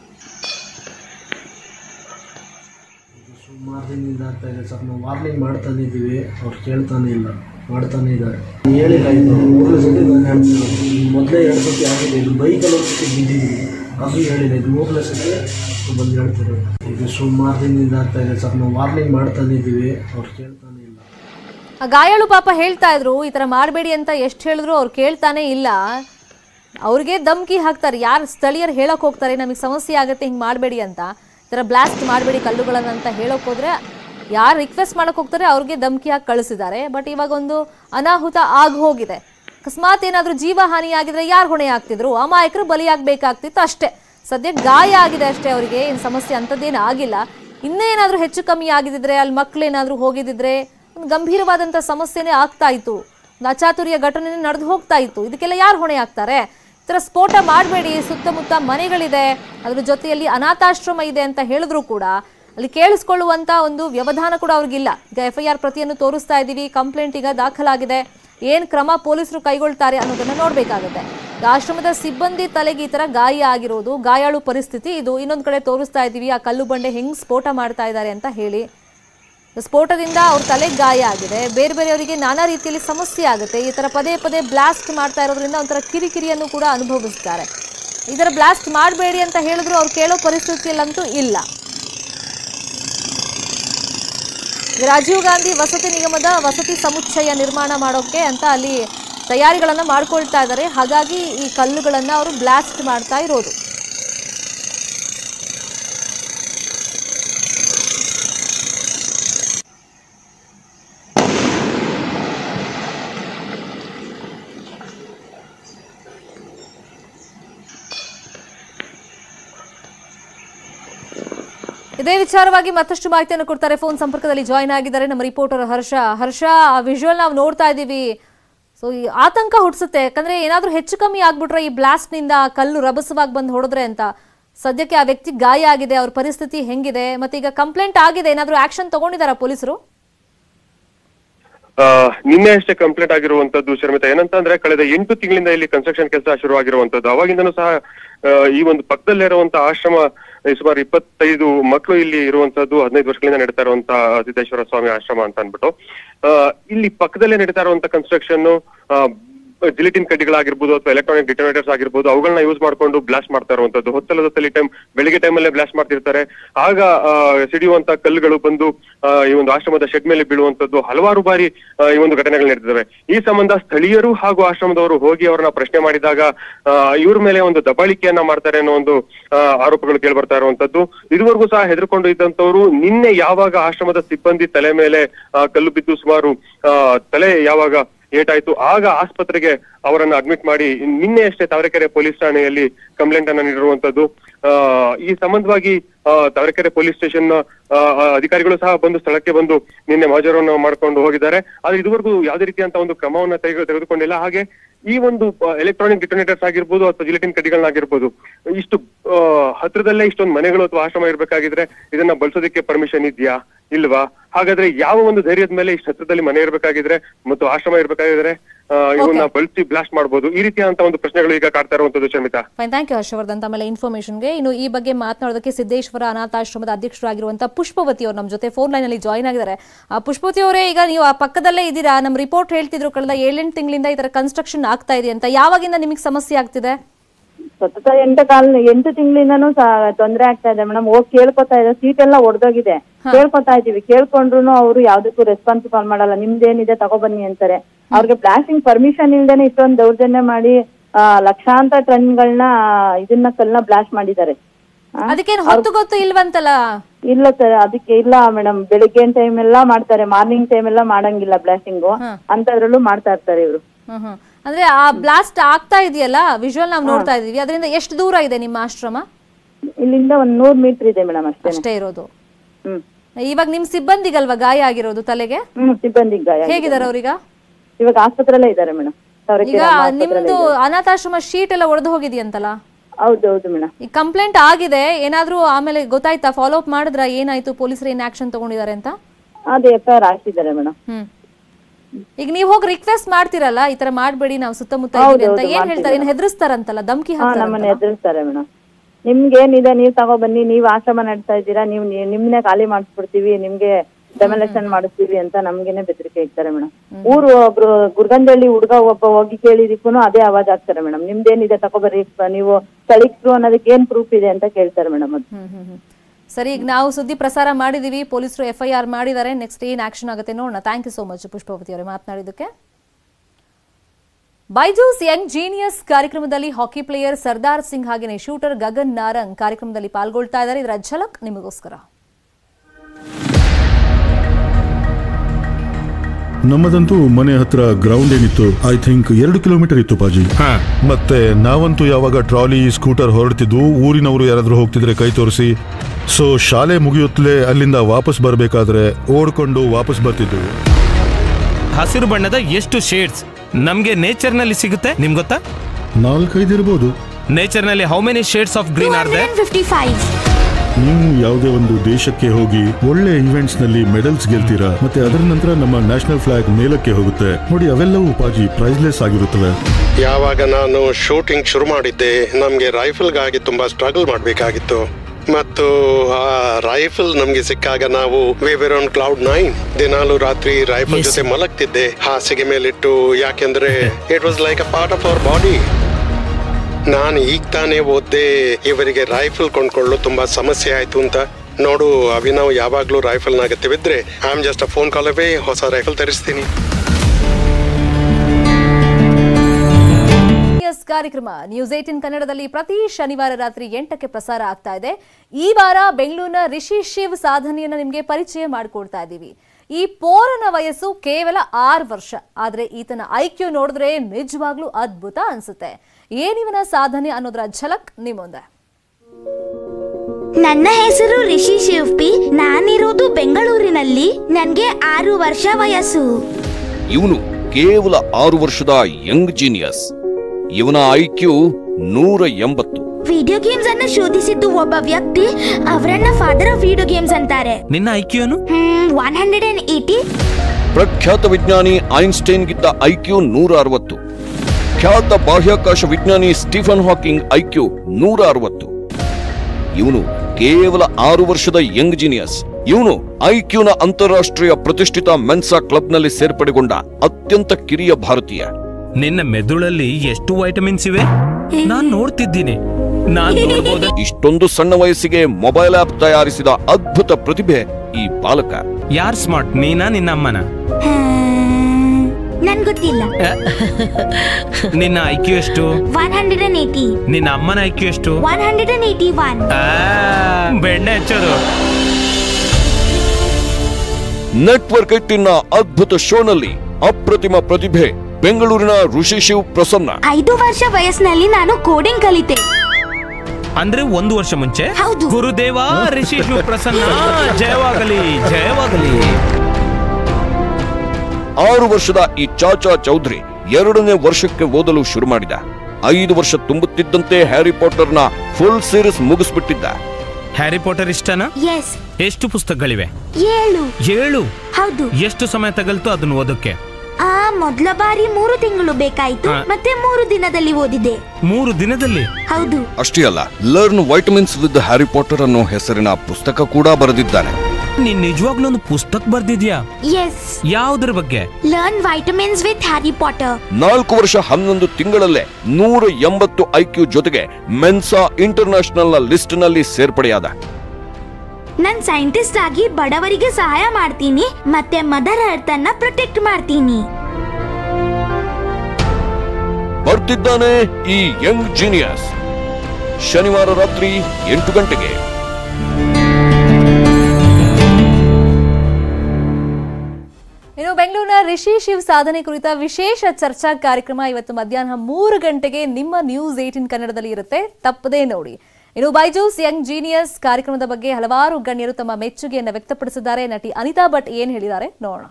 ಸುಮಾರು ದಿನದಿಂದ ಆಗ್ತಾ ಇದೆ ಸರ್. ನಾವು ವಾರ್ನಿಂಗ್ ಮಾಡ್ತಾನೆ ಇದ್ದೀವಿ, ಅವ್ರು ಕೇಳ್ತಾನೆ ಇಲ್ಲ, ಮಾಡ್ತಾನೆ ಇದ್ದಾರೆ. ಹೇಳಿಲ್ಲ, ಇದು 3 ಸತಿ ನಾನು ಹೇಳ್ತೀನಿ. ಮೊದಲೇ 2 ಸತಿ ಆಗಿದೆ. ಇದು ಬೈಕಲ್ಲಿ 1 ಸತಿ ಬಿದ್ದಿದ್ದೀವಿ, ಅದು ಹೇಳಿಲ್ಲ. ಇದು 3ನೇ ಸತಿ ಬಂದು ಹೇಳ್ತಾರೆ. ಇದು ಸುಮಾರು ದಿನದಿಂದ ಆಗ್ತಾ ಇದೆ ಸರ್. ನಾವು ವಾರ್ನಿಂಗ್ ಮಾಡ್ತಾನೆ ಇದ್ದೀವಿ, ಅವ್ರು ಕೇಳ್ತಾನೆ ಇಲ್ಲ. ಆ ಗಾಯಾಳು ಪಾಪ ಹೇಳ್ತಾ ಇದ್ರು, ಈ ಥರ ಮಾಡಬೇಡಿ ಅಂತ ಎಷ್ಟು ಹೇಳಿದ್ರು ಅವ್ರು ಕೇಳ್ತಾನೆ ಇಲ್ಲ. ಅವ್ರಿಗೆ ಧಮ್ಕಿ ಹಾಕ್ತಾರೆ. ಯಾರು ಸ್ಥಳೀಯರು ಹೇಳೋಕೆ ಹೋಗ್ತಾರೆ ನಮಗೆ ಸಮಸ್ಯೆ ಆಗುತ್ತೆ ಹಿಂಗೆ ಮಾಡಬೇಡಿ ಅಂತ, ಈ ಥರ ಬ್ಲಾಸ್ಟ್ ಮಾಡಬೇಡಿ ಕಲ್ಲುಗಳನ್ನು ಅಂತ ಹೇಳೋಕೆ ಹೋದರೆ ಯಾರು ರಿಕ್ವೆಸ್ಟ್ ಮಾಡೋಕೆ ಹೋಗ್ತಾರೆ ಅವ್ರಿಗೆ ಧಮ್ಕಿ ಹಾಕಿ ಕಳಿಸಿದ್ದಾರೆ. ಬಟ್ ಇವಾಗ ಒಂದು ಅನಾಹುತ ಆಗಿ ಹೋಗಿದೆ. ಅಕಸ್ಮಾತ್ ಏನಾದರೂ ಜೀವ ಹಾನಿ ಆಗಿದ್ರೆ ಯಾರು ಹೊಣೆ ಆಗ್ತಿದ್ರು? ಅಮಾಯಕರು ಬಲಿಯಾಗಬೇಕಾಗ್ತಿತ್ತು ಅಷ್ಟೇ. ಸದ್ಯ ಗಾಯ ಆಗಿದೆ ಅಷ್ಟೇ, ಅವರಿಗೆ ಏನು ಸಮಸ್ಯೆ ಅಂಥದ್ದೇನು ಆಗಿಲ್ಲ. ಇನ್ನೇನಾದರೂ ಹೆಚ್ಚು ಕಮ್ಮಿ ಆಗಿದ್ದಿದ್ರೆ, ಅಲ್ಲಿ ಮಕ್ಕಳೇನಾದರೂ ಹೋಗಿದ್ದಿದ್ರೆ ಒಂದು ಗಂಭೀರವಾದಂಥ ಸಮಸ್ಯೆನೇ ಆಗ್ತಾ ಇತ್ತು, ಒಂದು ಅಚಾತುರ್ಯ ಘಟನೆ ನಡೆದು ಹೋಗ್ತಾ ಇತ್ತು. ಇದಕ್ಕೆಲ್ಲ ಯಾರು ಹೊಣೆ ಆಗ್ತಾರೆ? ಈ ಥರ ಸ್ಫೋಟ ಮಾಡಬೇಡಿ, ಸುತ್ತಮುತ್ತ ಮನೆಗಳಿದೆ, ಅದ್ರ ಜೊತೆಯಲ್ಲಿ ಅನಾಥಾಶ್ರಮ ಇದೆ ಅಂತ ಹೇಳಿದ್ರು ಕೂಡ ಅಲ್ಲಿ ಕೇಳಿಸ್ಕೊಳ್ಳುವಂಥ ಒಂದು ವ್ಯವಧಾನ ಕೂಡ ಅವ್ರಿಗಿಲ್ಲ. ಈಗ FIR ಪ್ರತಿಯನ್ನು ತೋರಿಸ್ತಾ ಇದ್ದೀವಿ, ಕಂಪ್ಲೇಂಟ್ ಈಗ ದಾಖಲಾಗಿದೆ. ಏನು ಕ್ರಮ ಪೊಲೀಸರು ಕೈಗೊಳ್ತಾರೆ ಅನ್ನೋದನ್ನು ನೋಡಬೇಕಾಗುತ್ತೆ. ಆಶ್ರಮದ ಸಿಬ್ಬಂದಿ ತಲೆಗೆ ಈ ಥರ ಗಾಯ ಆಗಿರೋದು ಗಾಯಾಳು ಪರಿಸ್ಥಿತಿ ಇದು. ಇನ್ನೊಂದು ಕಡೆ ತೋರಿಸ್ತಾ ಇದ್ದೀವಿ ಆ ಕಲ್ಲು ಬಂಡೆ ಹೆಂಗೆ ಸ್ಫೋಟ ಮಾಡ್ತಾ ಇದ್ದಾರೆ ಅಂತ ಹೇಳಿ. ಸ್ಫೋಟದಿಂದ ಅವ್ರ ತಲೆಗೆ ಗಾಯ ಆಗಿದೆ. ಬೇರೆ ಬೇರೆಯವರಿಗೆ ನಾನಾ ರೀತಿಯಲ್ಲಿ ಸಮಸ್ಯೆ ಆಗುತ್ತೆ. ಈ ಥರ ಪದೇ ಪದೇ ಬ್ಲಾಸ್ಟ್ ಮಾಡ್ತಾ ಇರೋದ್ರಿಂದ ಒಂಥರ ಕಿರಿಕಿರಿಯನ್ನು ಕೂಡ ಅನುಭವಿಸ್ತಾರೆ. ಈ ಥರ ಬ್ಲಾಸ್ಟ್ ಮಾಡಬೇಡಿ ಅಂತ ಹೇಳಿದ್ರು ಅವ್ರು ಕೇಳೋ ಪರಿಸ್ಥಿತಿಯಲ್ಲಂತೂ ಇಲ್ಲ. ರಾಜೀವ್ ಗಾಂಧಿ ವಸತಿ ನಿಗಮದ ವಸತಿ ಸಮುಚ್ಚಯ ನಿರ್ಮಾಣ ಮಾಡೋಕ್ಕೆ ಅಂತ ಅಲ್ಲಿ ತಯಾರಿಗಳನ್ನು ಮಾಡ್ಕೊಳ್ತಾ ಇದ್ದಾರೆ. ಹಾಗಾಗಿ ಈ ಕಲ್ಲುಗಳನ್ನು ಅವರು ಬ್ಲಾಸ್ಟ್ ಮಾಡ್ತಾ ಇರೋದು. ಇದೇ ವಿಚಾರವಾಗಿ ಮತ್ತಷ್ಟು ಮಾಹಿತಿಯನ್ನು ಕೊಡ್ತಾರೆ. ಫೋನ್ ಸಂಪರ್ಕದಲ್ಲಿ ಜಾಯಿನ್ ಆಗಿದ್ದಾರೆ ನಮ್ಮ ರಿಪೋರ್ಟರ್ ಹರ್ಷ. ಆ ವಿಜುವಲ್ ನಾವು ನೋಡ್ತಾ ಇದ್ದೀವಿ. ಸೊ ಈ ಆತಂಕ ಹುಟ್ಟಿಸುತ್ತೆ, ಯಾಕಂದ್ರೆ ಏನಾದರೂ ಹೆಚ್ಚು ಕಮ್ಮಿ ಆಗ್ಬಿಟ್ರೆ ಈ ಬ್ಲಾಸ್ಟ್ ನಿಂದ ಕಲ್ಲು ರಭಸವಾಗಿ ಬಂದು ಹೊಡೆದ್ರೆ ಅಂತ. ಸದ್ಯಕ್ಕೆ ಆ ವ್ಯಕ್ತಿ ಗಾಯ ಆಗಿದೆ, ಅವ್ರ ಪರಿಸ್ಥಿತಿ ಹೆಂಗಿದೆ, ಮತ್ತೆ ಈಗ ಕಂಪ್ಲೇಂಟ್ ಆಗಿದೆ, ಏನಾದರೂ ಆಕ್ಷನ್ ತಗೊಂಡಿದ್ದಾರಾ ಪೊಲೀಸರು? ನಿನ್ನೆ ಅಷ್ಟೇ ಕಂಪ್ಲೇಂಟ್ ಆಗಿರುವಂತದ್ದು ಶರ್ಮಿತಾ. ಏನಂತಂದ್ರೆ ಕಳೆದ 8 ತಿಂಗಳಿಂದ ಇಲ್ಲಿ ಕನ್ಸ್ಟ್ರಕ್ಷನ್ ಕೆಲಸ ಶುರುವಾಗಿರುವಂತದ್ದು. ಅವಾಗಿಂದನೂ ಸಹ ಈ ಒಂದು ಪಕ್ಕದಲ್ಲಿರುವಂತಹ ಆಶ್ರಮ ಸುಮಾರು 25 ಮಕ್ಕಳು ಇಲ್ಲಿ ಇರುವಂತದ್ದು 15 ವರ್ಷಗಳಿಂದ ನಡೀತಾ ಇರುವಂತಹ ಸಿದ್ದೇಶ್ವರ ಸ್ವಾಮಿ ಆಶ್ರಮ ಅಂತ ಅನ್ಬಿಟ್ಟು ಇಲ್ಲಿ ಪಕ್ಕದಲ್ಲೇ ನಡೀತಾ ಇರುವಂತ ಕನ್ಸ್ಟ್ರಕ್ಷನ್ ಜಿಲಿಟಿನ್ ಕಡ್ಡಿಗಳಾಗಿರ್ಬೋದು ಅಥವಾ ಎಲೆಕ್ಟ್ರಾನಿಕ್ ಡಿಟೋನೇಟರ್ಸ್ ಆಗಿರ್ಬೋದು ಅವುಗಳನ್ನ ಯೂಸ್ ಮಾಡ್ಕೊಂಡು ಬ್ಲಾಸ್ಟ್ ಮಾಡ್ತಾ ಇರುವಂತದ್ದು. ಹೊತ್ತಲ್ಲಿ ಬೆಳಿಗ್ಗೆ ಟೈಮಲ್ಲೇ ಬ್ಲಾಸ್ಟ್ ಮಾಡ್ತಿರ್ತಾರೆ. ಆಗ ಸಿಡಿಯುವಂತ ಕಲ್ಲುಗಳು ಬಂದು ಈ ಒಂದು ಆಶ್ರಮದ ಶೆಡ್ ಮೇಲೆ ಬೀಳುವಂತದ್ದು ಹಲವಾರು ಬಾರಿ ಈ ಒಂದು ಘಟನೆಗಳು ನಡೆದಿದ್ದಾವೆ. ಈ ಸಂಬಂಧ ಸ್ಥಳೀಯರು ಹಾಗೂ ಆಶ್ರಮದವರು ಹೋಗಿ ಅವರನ್ನ ಪ್ರಶ್ನೆ ಮಾಡಿದಾಗ ಇವ್ರ ಮೇಲೆ ಒಂದು ದಬ್ಬಾಳಿಕೆಯನ್ನ ಮಾಡ್ತಾರೆ ಅನ್ನೋ ಒಂದು ಆರೋಪಗಳು ಕೇಳಿ ಬರ್ತಾ ಇರುವಂತದ್ದು. ಇದುವರೆಗೂ ಸಹ ಹೆದರ್ಕೊಂಡು ಇದ್ದಂತವ್ರು ನಿನ್ನೆ ಯಾವಾಗ ಆಶ್ರಮದ ಸಿಬ್ಬಂದಿ ತಲೆ ಮೇಲೆ ಕಲ್ಲು ಬಿದ್ದು ಸುಮಾರು ತಲೆ ಯಾವಾಗ ಏಟಾಯ್ತು ಆಗ ಆಸ್ಪತ್ರೆಗೆ ಅವರನ್ನ ಅಡ್ಮಿಟ್ ಮಾಡಿ ನಿನ್ನೆ ಅಷ್ಟೇ ತಾವರೆಕೆರೆ ಪೊಲೀಸ್ ಠಾಣೆಯಲ್ಲಿ ಕಂಪ್ಲೇಂಟ್ ಅನ್ನ ನೀಡಿರುವಂತದ್ದು. ಈ ಸಂಬಂಧವಾಗಿ ತಾವರೆಕೆರೆ ಪೊಲೀಸ್ ಸ್ಟೇಷನ್ ಅಧಿಕಾರಿಗಳು ಸಹ ಬಂದು ಸ್ಥಳಕ್ಕೆ ಬಂದು ನಿನ್ನೆ ಮಹಜರವನ್ನು ಮಾಡ್ಕೊಂಡು ಹೋಗಿದ್ದಾರೆ. ಆದ್ರೆ ಇದುವರೆಗೂ ಯಾವುದೇ ರೀತಿಯಂತ ಒಂದು ಕ್ರಮವನ್ನ ತೆಗೆದುಕೊಂಡಿಲ್ಲ. ಹಾಗೆ ಈ ಒಂದು ಎಲೆಕ್ಟ್ರಾನಿಕ್ ಡಿಟೋನೇಟರ್ಸ್ ಆಗಿರ್ಬೋದು ಅಥವಾ ಜಿಲೆಟಿನ್ ಕಡ್ಡಿಗಳನ್ನಾಗಿರ್ಬೋದು ಇಷ್ಟು ಹತ್ರದಲ್ಲೇ ಇಷ್ಟೊಂದು ಮನೆಗಳು ಅಥವಾ ಆಶ್ರಮ ಇರ್ಬೇಕಾಗಿದ್ರೆ ಇದನ್ನ ಬಳಸೋದಕ್ಕೆ ಪರ್ಮಿಷನ್ ಇದೆಯಾ ಇಲ್ವಾ? ಹಾಗಾದ್ರೆ ಯಾವ ಒಂದು ಧೈರ್ಯದ ಮೇಲೆ ಇಷ್ಟು ಹತ್ರದಲ್ಲಿ ಮನೆ ಇರ್ಬೇಕಾಗಿದ್ರೆ ಮತ್ತು ಆಶ್ರಮ ಇರ್ಬೇಕಾಗಿದ್ರೆ ಇವನ್ನ ಬಳಸಿ ಬ್ಲಾಸ್ಟ್ ಮಾಡಬಹುದು? ಈ ರೀತಿಯಾದಂತ ಒಂದು ಪ್ರಶ್ನೆಗಳು ಈಗ ಕಾಡ್ತಾ ಇರುವಂತದ್ದು ಶರ್ಮಿತಾ. ಥ್ಯಾಂಕ್ ಯು ಹರ್ಷವರ್ಧನ್ ತಮ್ಮೆಲ್ಲ ಇನ್ಫಾರ್ಮೇಶನ್ಗೆ. ಇನ್ನು ಈ ಬಗ್ಗೆ ಮಾತನಾಡೋದಕ್ಕೆ ಸಿದ್ದೇಶ್ವರ ಅನಾಥಾಶ್ರಮದ ಅಧ್ಯಕ್ಷರಾಗಿರುವಂತಹ ಪುಷ್ಪವತಿ ಅವರು ನಮ್ಮ ಜೊತೆ ಫೋನ್ ಲೈನ್ ಅಲ್ಲಿ ಜಾಯಿನ್ ಆಗಿದ್ದಾರೆ. ಪುಷ್ಪವತಿ ಅವರೇ, ಈಗ ನೀವು ಆ ಪಕ್ಕದಲ್ಲೇ ಇದ್ದೀರಾ. ನಮ್ಮ ರಿಪೋರ್ಟ್ ಹೇಳ್ತಿದ್ರು ಕಳೆದ 7-8 ತಿಂಗಳಿಂದ ಈ ತರ ಕನ್ಸ್ಟ್ರಕ್ಷನ್ ಆಗ್ತಾ ಇದೆ ಅಂತ. ಯಾವಾಗಿಂದ ನಿಮಗೆ ಸಮಸ್ಯೆ ಆಗ್ತಿದೆ? ಸತತ 8 ತಿಂಗಳಿಂದನೂ ತೊಂದರೆ ಆಗ್ತಾ ಇದೆ ಮೇಡಮ್. ಹೋಗಿ ಕೇಳ್ಕೊತಾ ಇದೆ, ಸೀಟ್ ಎಲ್ಲ ಒಡೆದೋಗಿದೆ. ಕೇಳ್ಕೊತಾ ಇದೀವಿ, ಕೇಳ್ಕೊಂಡ್ರು ಅವರು ಯಾವ್ದಕ್ಕೂ ರೆಸ್ಪಾನ್ಸ್ ಕಾಲ್ ಮಾಡಲ್ಲ. ನಿಮ್ದೇನಿದೆ ತಗೊಬನ್ನಿ ಅಂತಾರೆ. ಅವ್ರಿಗೆ ಬ್ಲಾಸ್ಟಿಂಗ್ ಪರ್ಮಿಷನ್ ಇಲ್ದೇನೆ ಇಷ್ಟೊಂದು ದೌರ್ಜನ್ಯ ಮಾಡಿ ಲಕ್ಷಾಂತರ ಟನ್ಗಳನ್ನ ಇದನ್ನ ಕಲ್ನ ಬ್ಲಾಸ್ಟ್ ಮಾಡಿದ್ದಾರೆ. ಅದಕ್ಕೆ ಹೊತ್ತು ಗೊತ್ತು ಇಲ್ವಂತಲ್ಲ? ಇಲ್ಲ ಸರ್, ಅದಕ್ಕೆ ಇಲ್ಲ ಮೇಡಮ್. ಬೆಳಿಗ್ಗೆ ಟೈಮ್ ಎಲ್ಲ ಮಾಡ್ತಾರೆ, ಮಾರ್ನಿಂಗ್ ಟೈಮ್ ಎಲ್ಲ ಮಾಡಂಗಿಲ್ಲ ಬ್ಲಾಸ್ಟಿಂಗು. ಅಂತದ್ರಲ್ಲೂ ಮಾಡ್ತಾ ಇರ್ತಾರೆ ಇವರು. ಅಂದ್ರೆ ಆ ಬ್ಲಾಸ್ಟ್ ಆಗ್ತಾ ಇದೆಯಲ್ಲ, ವಿಜುವಲ್ ನಾವು ನೋಡ್ತಾ ಇದೀವಿ, ಅದರಿಂದ ಎಷ್ಟು ದೂರ ಇದೆ ನಿಮ್ಮ ಆಶ್ರಮ? ಇಲ್ಲಿಂದ 100 ಮೀಟರ್ ಇದೆ ಮೇಡಮ್, ಅಷ್ಟೇ ಇರೋದು. ಇವಾಗ ನಿಮ್ ಸಿಬ್ಬಂದಿಗಲ್ವಾ ಗಾಯ ಆಗಿರೋದು ತಲೆಗೆ? ಸಿಬ್ಬಂದಿಗೆ ಗಾಯ. ಹೇಗಿದ್ದಾರೆ ಅವ್ರೀಗ? ಇವಾಗ ಆಸ್ಪತ್ರೆಲ್ಲೇ ಇದ್ದಾರೆ ಮೇಡಮ್. ಈಗ ನಿಮ್ದು ಅನಾಥಾಶ್ರಮ ಶೀಟ್ ಎಲ್ಲ ಒಡೆದು ಹೋಗಿದೆಯಂತಲ್ಲ? ಹೌದೌದು ಮೇಡಮ್. ಈ ಕಂಪ್ಲೇಂಟ್ ಆಗಿದೆ, ಏನಾದ್ರೂ ಆಮೇಲೆ ಗೊತ್ತಾಯ್ತಾ? ಫಾಲೋ ಅಪ್ ಮಾಡಿದ್ರ? ಏನಾಯ್ತು? ಪೊಲೀಸರು ಏನ್ ಆಕ್ಷನ್ ತಗೊಂಡಿದ್ದಾರೆ ಅಂತ? ಅದು FIR ಹಾಕಿದ್ದಾರೆ ಮೇಡಮ್. ಈಗ ನೀವು ಹೋಗಿ ರಿಕ್ವೆಸ್ಟ್ ಮಾಡ್ತಿರಲ್ಲ ಈ ತರ ಮಾಡ್ಬೇಡಿ ನಾವು ಸುತ್ತಮುತ್ತ ಇದ್ದೀವಿ ಅಂತ ಏನ್ ಹೇಳ್ತಾರೆ? ಏನ್ ಹೆದರಿಸ್ತಾರಂತಲ್ಲ, ಧಮಕಿ ಹಾಕ್ತಾರೆ? ನಮ್ಮನ್ನ ಹೆದರಿಸ್ತಾರೆ ಮೇಡಮ್. ನಿಮ್ಗೇನಿದೆ ನೀವ್ ತಗೊಬನ್ನಿ, ನೀವ್ ಆಶ್ರಮ ನಡೆಸ್ತಾ ಇದ್ದೀರಾ, ನೀವು ನಿಮ್ನೆ ಖಾಲಿ ಮಾಡಿಸ್ಬಿಡ್ತೀವಿ, ನಿಮ್ಗೆ ಡೆಮೊಲೇಷನ್ ಮಾಡಿಸ್ತೀವಿ ಅಂತ ನಮ್ಗೇನೆ ಬೆದರಿಕೆ ಇರ್ತಾರೆ ಮೇಡಮ್. ಊರು ಒಬ್ರು ಗುರ್ಗಂಜಳ್ಳಿ ಹುಡುಗ ಒಬ್ಬ ಹೋಗಿ ಕೇಳಿದಕ್ಕೂ ಅದೇ ಆವಾಜ್ ಆಗ್ತಾರೆ ಮೇಡಮ್. ನಿಮ್ದೇನಿದೆ ತಗೊಬರ್ರಿ, ನೀವು ಸ್ಥಳೀಕರು ಅನ್ನೋದಕ್ಕೆ ಏನ್ ಪ್ರೂಫ್ ಇದೆ ಅಂತ ಕೇಳ್ತಾರೆ ಮೇಡಮ್. ಅದು ಸರಿ, ಈಗ ನಾವು ಸುದ್ದಿ ಪ್ರಸಾರ ಮಾಡಿದೀವಿ, ಪೊಲೀಸರು FIR ಮಾಡಿದ್ದಾರೆ. ನೆಕ್ಸ್ಟ್ ಏನ್ ಆಕ್ಷನ್ ಆಗುತ್ತೆ ನೋಡೋಣ. Thank you so much Pushpavati ಅವರೇ ಮಾತನಾಡಿದ್ದಕ್ಕೆ. ಬೈಜೂಸ್ ಯಂಗ್ ಜೀನಿಯಸ್ ಕಾರ್ಯಕ್ರಮದಲ್ಲಿ ಹಾಕಿ ಪ್ಲೇಯರ್ ಸರ್ದಾರ್ ಸಿಂಗ್ ಹಾಗೆಯೇ ಶೂಟರ್ ಗಗನ್ ನಾರಂಗ್ ಕಾರ್ಯಕ್ರಮದಲ್ಲಿ ಪಾಲ್ಗೊಳ್ತಾ ಇದ್ದಾರೆ. ಇದರ ಝಲಕ್ ನಿಮಗೋಸ್ಕರ. ನಮ್ಮದಂತೂ ಮನೆ ಹತ್ರ ಗ್ರೌಂಡ್ ಏನಿತ್ತು, ಐ ಥಿಂಕ್ 2 ಕಿಲೋಮೀಟರ್ ಇತ್ತು ಪಾಜಿ. ಮತ್ತೆ ನಾವಂತೂ ಯಾವಾಗ ಟ್ರಾಲಿ ಸ್ಕೂಟರ್ ಹೊರಡ್ತಿದ್ವು, ಊರಿನವರು ಯಾರಾದ್ರೂ ಹೋಗ್ತಿದ್ರೆ ಕೈ ತೋರಿಸಿ. ಸೊ ಶಾಲೆ ಮುಗಿಯುತ್ತಲೇ ಅಲ್ಲಿಂದ ವಾಪಸ್ ಬರಬೇಕಾದ್ರೆ ಓಡ್ಕೊಂಡು ವಾಪಸ್ ಬರ್ತಿದ್ವು. ಹಸಿರು ಬಣ್ಣದ ಎಷ್ಟು ಶೇಡ್ಸ್ ನಮ್ಗೆ ನೇಚರ್ ನಲ್ಲಿ ಸಿಗುತ್ತೆ ನಿಮ್ಗೆ ಗೊತ್ತಾ? 4-5 ಇರಬಹುದು. ನೇಚರ್ ನಲ್ಲಿ how many shades of green are there? 55. ನೀವು ಯಾವುದೇ ಒಂದು ದೇಶಕ್ಕೆ ಹೋಗಿ ಒಳ್ಳೆ ಇವೆಂಟ್ಸ್ ನಲ್ಲಿ ಮೆಡಲ್ಸ್ ಗೆಲ್ತೀರಾ, ಮತ್ತೆ ಅದರ ನಂತರ ನಮ್ಮ ನ್ಯಾಷನಲ್ ಫ್ಲಾಗ್ ಮೇಲಕ್ಕೆ ಹೋಗುತ್ತೆ ನೋಡಿ. ಅವೆಲ್ಲವೂ ಪಾಜಿ ಪ್ರೈಸ್ಲೆಸ್ ಆಗಿರುತ್ತವೆ. ಯಾವಾಗ ನಾನು ಶೂಟಿಂಗ್ ಶುರು ಮಾಡಿದ್ದೆ, ನಮ್ಗೆ ರೈಫಲ್ಗಾಗಿ ತುಂಬಾ ಸ್ಟ್ರಗಲ್ ಮಾಡ್ಬೇಕಾಗಿತ್ತು. ಮತ್ತು ಆ ರೈಫಲ್ ನಮ್ಗೆ ಸಿಕ್ಕಾಗ ನಾವು ವೇವೆರೋನ್ ಕ್ಲೌಡ್ 9 ದಿನಾಲು ರಾತ್ರಿ ರೈಫಲ್ ಜೊತೆ ಮಲಗ್ತಿದ್ದೆ ಹಾಸಿಗೆ ಮೇಲಿಟ್ಟು. ಯಾಕೆಂದ್ರೆ it was like a part of our body. ನಾನು ಈಗ ತಾನೇ ಓದ್ದೆ ಇವರಿಗೆ ರೈಫಲ್ ಕೊಂಡ್ಕೊಳ್ಳಲು ತುಂಬಾ ಸಮಸ್ಯೆ ಆಯ್ತು ಅಂತ. ನೋಡು ಅಭಿನವ್ ಯಾವಾಗ್ಲೂ ರೈಫಲ್ ನ ಅಗತ್ಯವಿದ್ರೆ I am just a phone call away ಹೊಸ ರೈಫಲ್ ತರಿಸ್ತೀನಿ. ಕಾರ್ಯಕ್ರಮ ನ್ಯೂಸ್ 18 ಕನ್ನಡದಲ್ಲಿ ಪ್ರತಿ ಶನಿವಾರ ರಾತ್ರಿ 8ಕ್ಕೆ ಪ್ರಸಾರ ಆಗ್ತಾ ಇದೆ. ಈ ವಾರ ಬೆಂಗಳೂರಿನ ರಿಷಿ ಶಿವ್ ಸಾಧನೆಯನ್ನು ನಿಮಗೆ ಪರಿಚಯ ಮಾಡಿಕೊಡ್ತಾ ಇದ್ದೀವಿ. ಈ ಪೋರನ ವಯಸ್ಸು ಕೇವಲ 6 ವರ್ಷ. ಆದ್ರೆ ಈತನ IQ ನೋಡಿದ್ರೆ ನಿಜವಾಗ್ಲೂ ಅದ್ಭುತ ಅನ್ಸುತ್ತೆ. ಏನಿವನ ಸಾಧನೆ ಅನ್ನೋದರ ಝಲಕ್ ನಿಮ್ಮೊಂದೆ. ನನ್ನ ಹೆಸರು ರಿಷಿ ಶಿವ್ ಪಿ. ನಾನಿರೋದು ಬೆಂಗಳೂರಿನಲ್ಲಿ. ನನ್ಗೆ 6 ವರ್ಷ ವಯಸ್ಸು. ಇವನು ಕೇವಲ 6 ವರ್ಷದ ಯಂಗ್ ಜೀನಿಯಸ್. ಇವನ IQ 180. ವಿಡಿಯೋ ಗೇಮ್ಸ್ ಅನ್ನು ಶೋಧಿಸಿದ್ದು ಒಬ್ಬ ವ್ಯಕ್ತಿ. ಅವರನ್ನ ಫಾದರ್ ಆಫ್ ವಿಡಿಯೋ ಗೇಮ್ಸ್ ಅಂತಾರೆ. ನಿನ್ನ IQ ಏನು? 180. ಪ್ರಖ್ಯಾತ ವಿಜ್ಞಾನಿ ಐನ್ಸ್ಟೈನ್ ಗಿದ್ದ IQ 160. ಖ್ಯಾತ ಬಾಹ್ಯಾಕಾಶ ವಿಜ್ಞಾನಿ ಸ್ಟೀಫನ್ ಹಾಕಿಂಗ್ IQ 160. ಇವನು ಕೇವಲ 6 ವರ್ಷದ ಯಂಗ್ ಜೀನಿಯಸ್. ಇವನು IQನ ಅಂತಾರಾಷ್ಟ್ರೀಯ ಪ್ರತಿಷ್ಠಿತ ಮೆನ್ಸಾ ಕ್ಲಬ್ನಲ್ಲಿ ಸೇರ್ಪಡೆಗೊಂಡ ಅತ್ಯಂತ ಕಿರಿಯ ಭಾರತೀಯ. ನಿನ್ನ ಮೆದುಳಲ್ಲಿ ಎಷ್ಟು ವೈಟಮಿನ್ಸ್ ಇವೆ ನಾನ್ ನೋಡ್ತಿದ್ದೀನಿ. ಇಷ್ಟೊಂದು ಸಣ್ಣ ವಯಸ್ಸಿಗೆ ಮೊಬೈಲ್ ಆಪ್ ತಯಾರಿಸಿದ ಅದ್ಭುತ ಪ್ರತಿಭೆ ಈ ಬಾಲಕ. ಯಾರ್ ಸ್ಮಾರ್ಟ್, ನೀನಾ ನಿನ್ನ ಅಮ್ಮನ? ನನ್ ಗೊತ್ತಿಲ್ಲ. ನಿನ್ನ IQ ಎಷ್ಟು? 180. ನಿನ್ನ ಅಮ್ಮನ IQ ಎಷ್ಟು? 181. ಬೆಣ್ಣೆ ಹಚ್ಚೋದು. ನೆಟ್ವರ್ಕ್ 18ನ ಅದ್ಭುತ ಶೋನಲ್ಲಿ ಅಪ್ರತಿಮ ಪ್ರತಿಭೆ ಬೆಂಗಳೂರಿನ ಋಷಿ ಶಿವ್ ಪ್ರಸನ್ನ. 5 ವರ್ಷ ವಯಸ್ಸಿನಲ್ಲಿ ನಾನು ಕೋಡಿಂಗ್ ಕಲಿತೆ. ಅಂದ್ರೆ 1 ವರ್ಷ ಮುಂಚೆ? ಹೌದು. ಗುರುದೇವ ಋಷಿ ಶಿವ್ ಪ್ರಸನ್ನ ಜಯವಾಗಲಿ ಜಯವಾಗಲಿ. 6 ವರ್ಷದ ಈ ಚಾಚಾ ಚೌಧರಿ 2ನೇ ವರ್ಷಕ್ಕೆ ಓದಲು ಶುರು ಮಾಡಿದ. 5 ವರ್ಷ ತುಂಬುತ್ತಿದ್ದಂತೆ ಹ್ಯಾರಿ ಪಾಟರ್ನ ಫುಲ್ ಸೀರೀಸ್ ಮುಗಿಸ್ಬಿಟ್ಟಿದ್ದ. ಹ್ಯಾರಿ ಪಾಟರ್ ಇಷ್ಟನಾ? ಎಸ್. ಎಷ್ಟು ಪುಸ್ತಕಗಳಿವೆ? 7. ಹೌದು. ಎಷ್ಟು ಸಮಯ ತಗಲ್ತು ಅದನ್ನು ಓದಕ್ಕೆ? ಮೊದಲ ಬಾರಿ 3 ತಿಂಗಳು ಬೇಕಾಯ್ತು. ಮತ್ತೆ 3 ದಿನದಲ್ಲಿ ಓದಿದೆ. 3 ದಿನದಲ್ಲಿ? ಹೌದು. ಅಷ್ಟೇ ಅಲ್ಲ, learn vitamins with Harry Potter ಅನ್ನೋ ಹೆಸರಿನ ಪುಸ್ತಕ ಕೂಡ ಬರೆದಿದ್ದಾನೆ. ನೀನ್ ನಿಜವಾಗ್ಲೂ ಒಂದು ಪುಸ್ತಕ ಬರ್ದಿದ್ಯಾ? ಎಸ್. ಯಾವುದ್ರ ಬಗ್ಗೆ? Learn vitamins with Harry Potter. 4 ವರ್ಷ 11 ತಿಂಗಳಲ್ಲೇ 180 IQ ಜೊತೆಗೆ ಮೆನ್ಸಾ ಇಂಟರ್ನ್ಯಾಷನಲ್ ನ ಲಿಸ್ಟ್ ನಲ್ಲಿ ಸೇರ್ಪಡೆಯಾದ. ನಾನ್ ಸೈಂಟಿಸ್ಟ್ ಆಗಿ ಬಡವರಿಗೆ ಸಹಾಯ ಮಾಡ್ತೀನಿ ಮತ್ತೆ ಮದರ್ ಅರ್ತ್ ಅನ್ನ ಪ್ರೊಟೆಕ್ಟ್ ಮಾಡ್ತೀನಿ. ಬರ್ತಿದ್ದಾನೆ ಈ ಯಂಗ್ ಜೀನಿಯಸ್. ಶನಿವಾರ ರಾತ್ರಿ 8 ಗಂಟೆಗೆ. ಇನ್ನು ಬೆಂಗಳೂರಿನ ರಿಷಿ ಶಿವ್ ಸಾಧನೆ ಕುರಿತ ವಿಶೇಷ ಚರ್ಚಾ ಕಾರ್ಯಕ್ರಮ ಇವತ್ತು ಮಧ್ಯಾಹ್ನ 3 ಗಂಟೆಗೆ ನಿಮ್ಮ ನ್ಯೂಸ್ 18 ಕನ್ನಡದಲ್ಲಿ ಇರುತ್ತೆ. ತಪ್ಪದೇ ನೋಡಿ. ಇನ್ನು ಬೈಜೂಸ್ ಯಂಗ್ ಜೀನಿಯಸ್ ಕಾರ್ಯಕ್ರಮದ ಬಗ್ಗೆ ಹಲವಾರು ಗಣ್ಯರು ತಮ್ಮ ಮೆಚ್ಚುಗೆಯನ್ನು ವ್ಯಕ್ತಪಡಿಸಿದ್ದಾರೆ. ನಟಿ ಅನಿತಾ ಭಟ್ ಏನ್ ಹೇಳಿದ್ದಾರೆ ನೋಡೋಣ.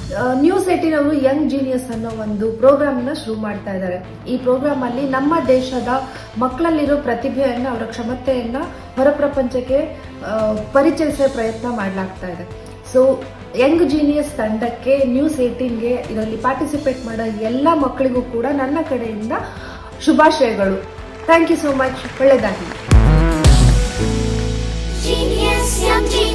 ನ್ಯೂಸ್ 18 ಅವರು ಯಂಗ್ ಜೀನಿಯಸ್ ಅನ್ನೋ ಒಂದು ಪ್ರೋಗ್ರಾಮ್ನ ಶುರು ಮಾಡ್ತಾ ಇದ್ದಾರೆ. ಈ ಪ್ರೋಗ್ರಾಮ್ ಅಲ್ಲಿ ನಮ್ಮ ದೇಶದ ಮಕ್ಕಳಲ್ಲಿರೋ ಪ್ರತಿಭೆಯನ್ನ, ಅವರ ಕ್ಷಮತೆಯನ್ನ ಹೊರ ಪ್ರಪಂಚಕ್ಕೆ ಪರಿಚಯಿಸೋ ಪ್ರಯತ್ನ ಮಾಡಲಾಗ್ತಾ ಇದೆ. ಸೊ ಯಂಗ್ ಜೀನಿಯಸ್ ತಂಡಕ್ಕೆ, ನ್ಯೂಸ್ 18ಗೆ ಇದರಲ್ಲಿ ಪಾರ್ಟಿಸಿಪೇಟ್ ಮಾಡೋ ಎಲ್ಲ ಮಕ್ಕಳಿಗೂ ಕೂಡ ನನ್ನ ಕಡೆಯಿಂದ ಶುಭಾಶಯಗಳು. Thank you so much. ಒಳ್ಳೆಯದಾಗಲಿ.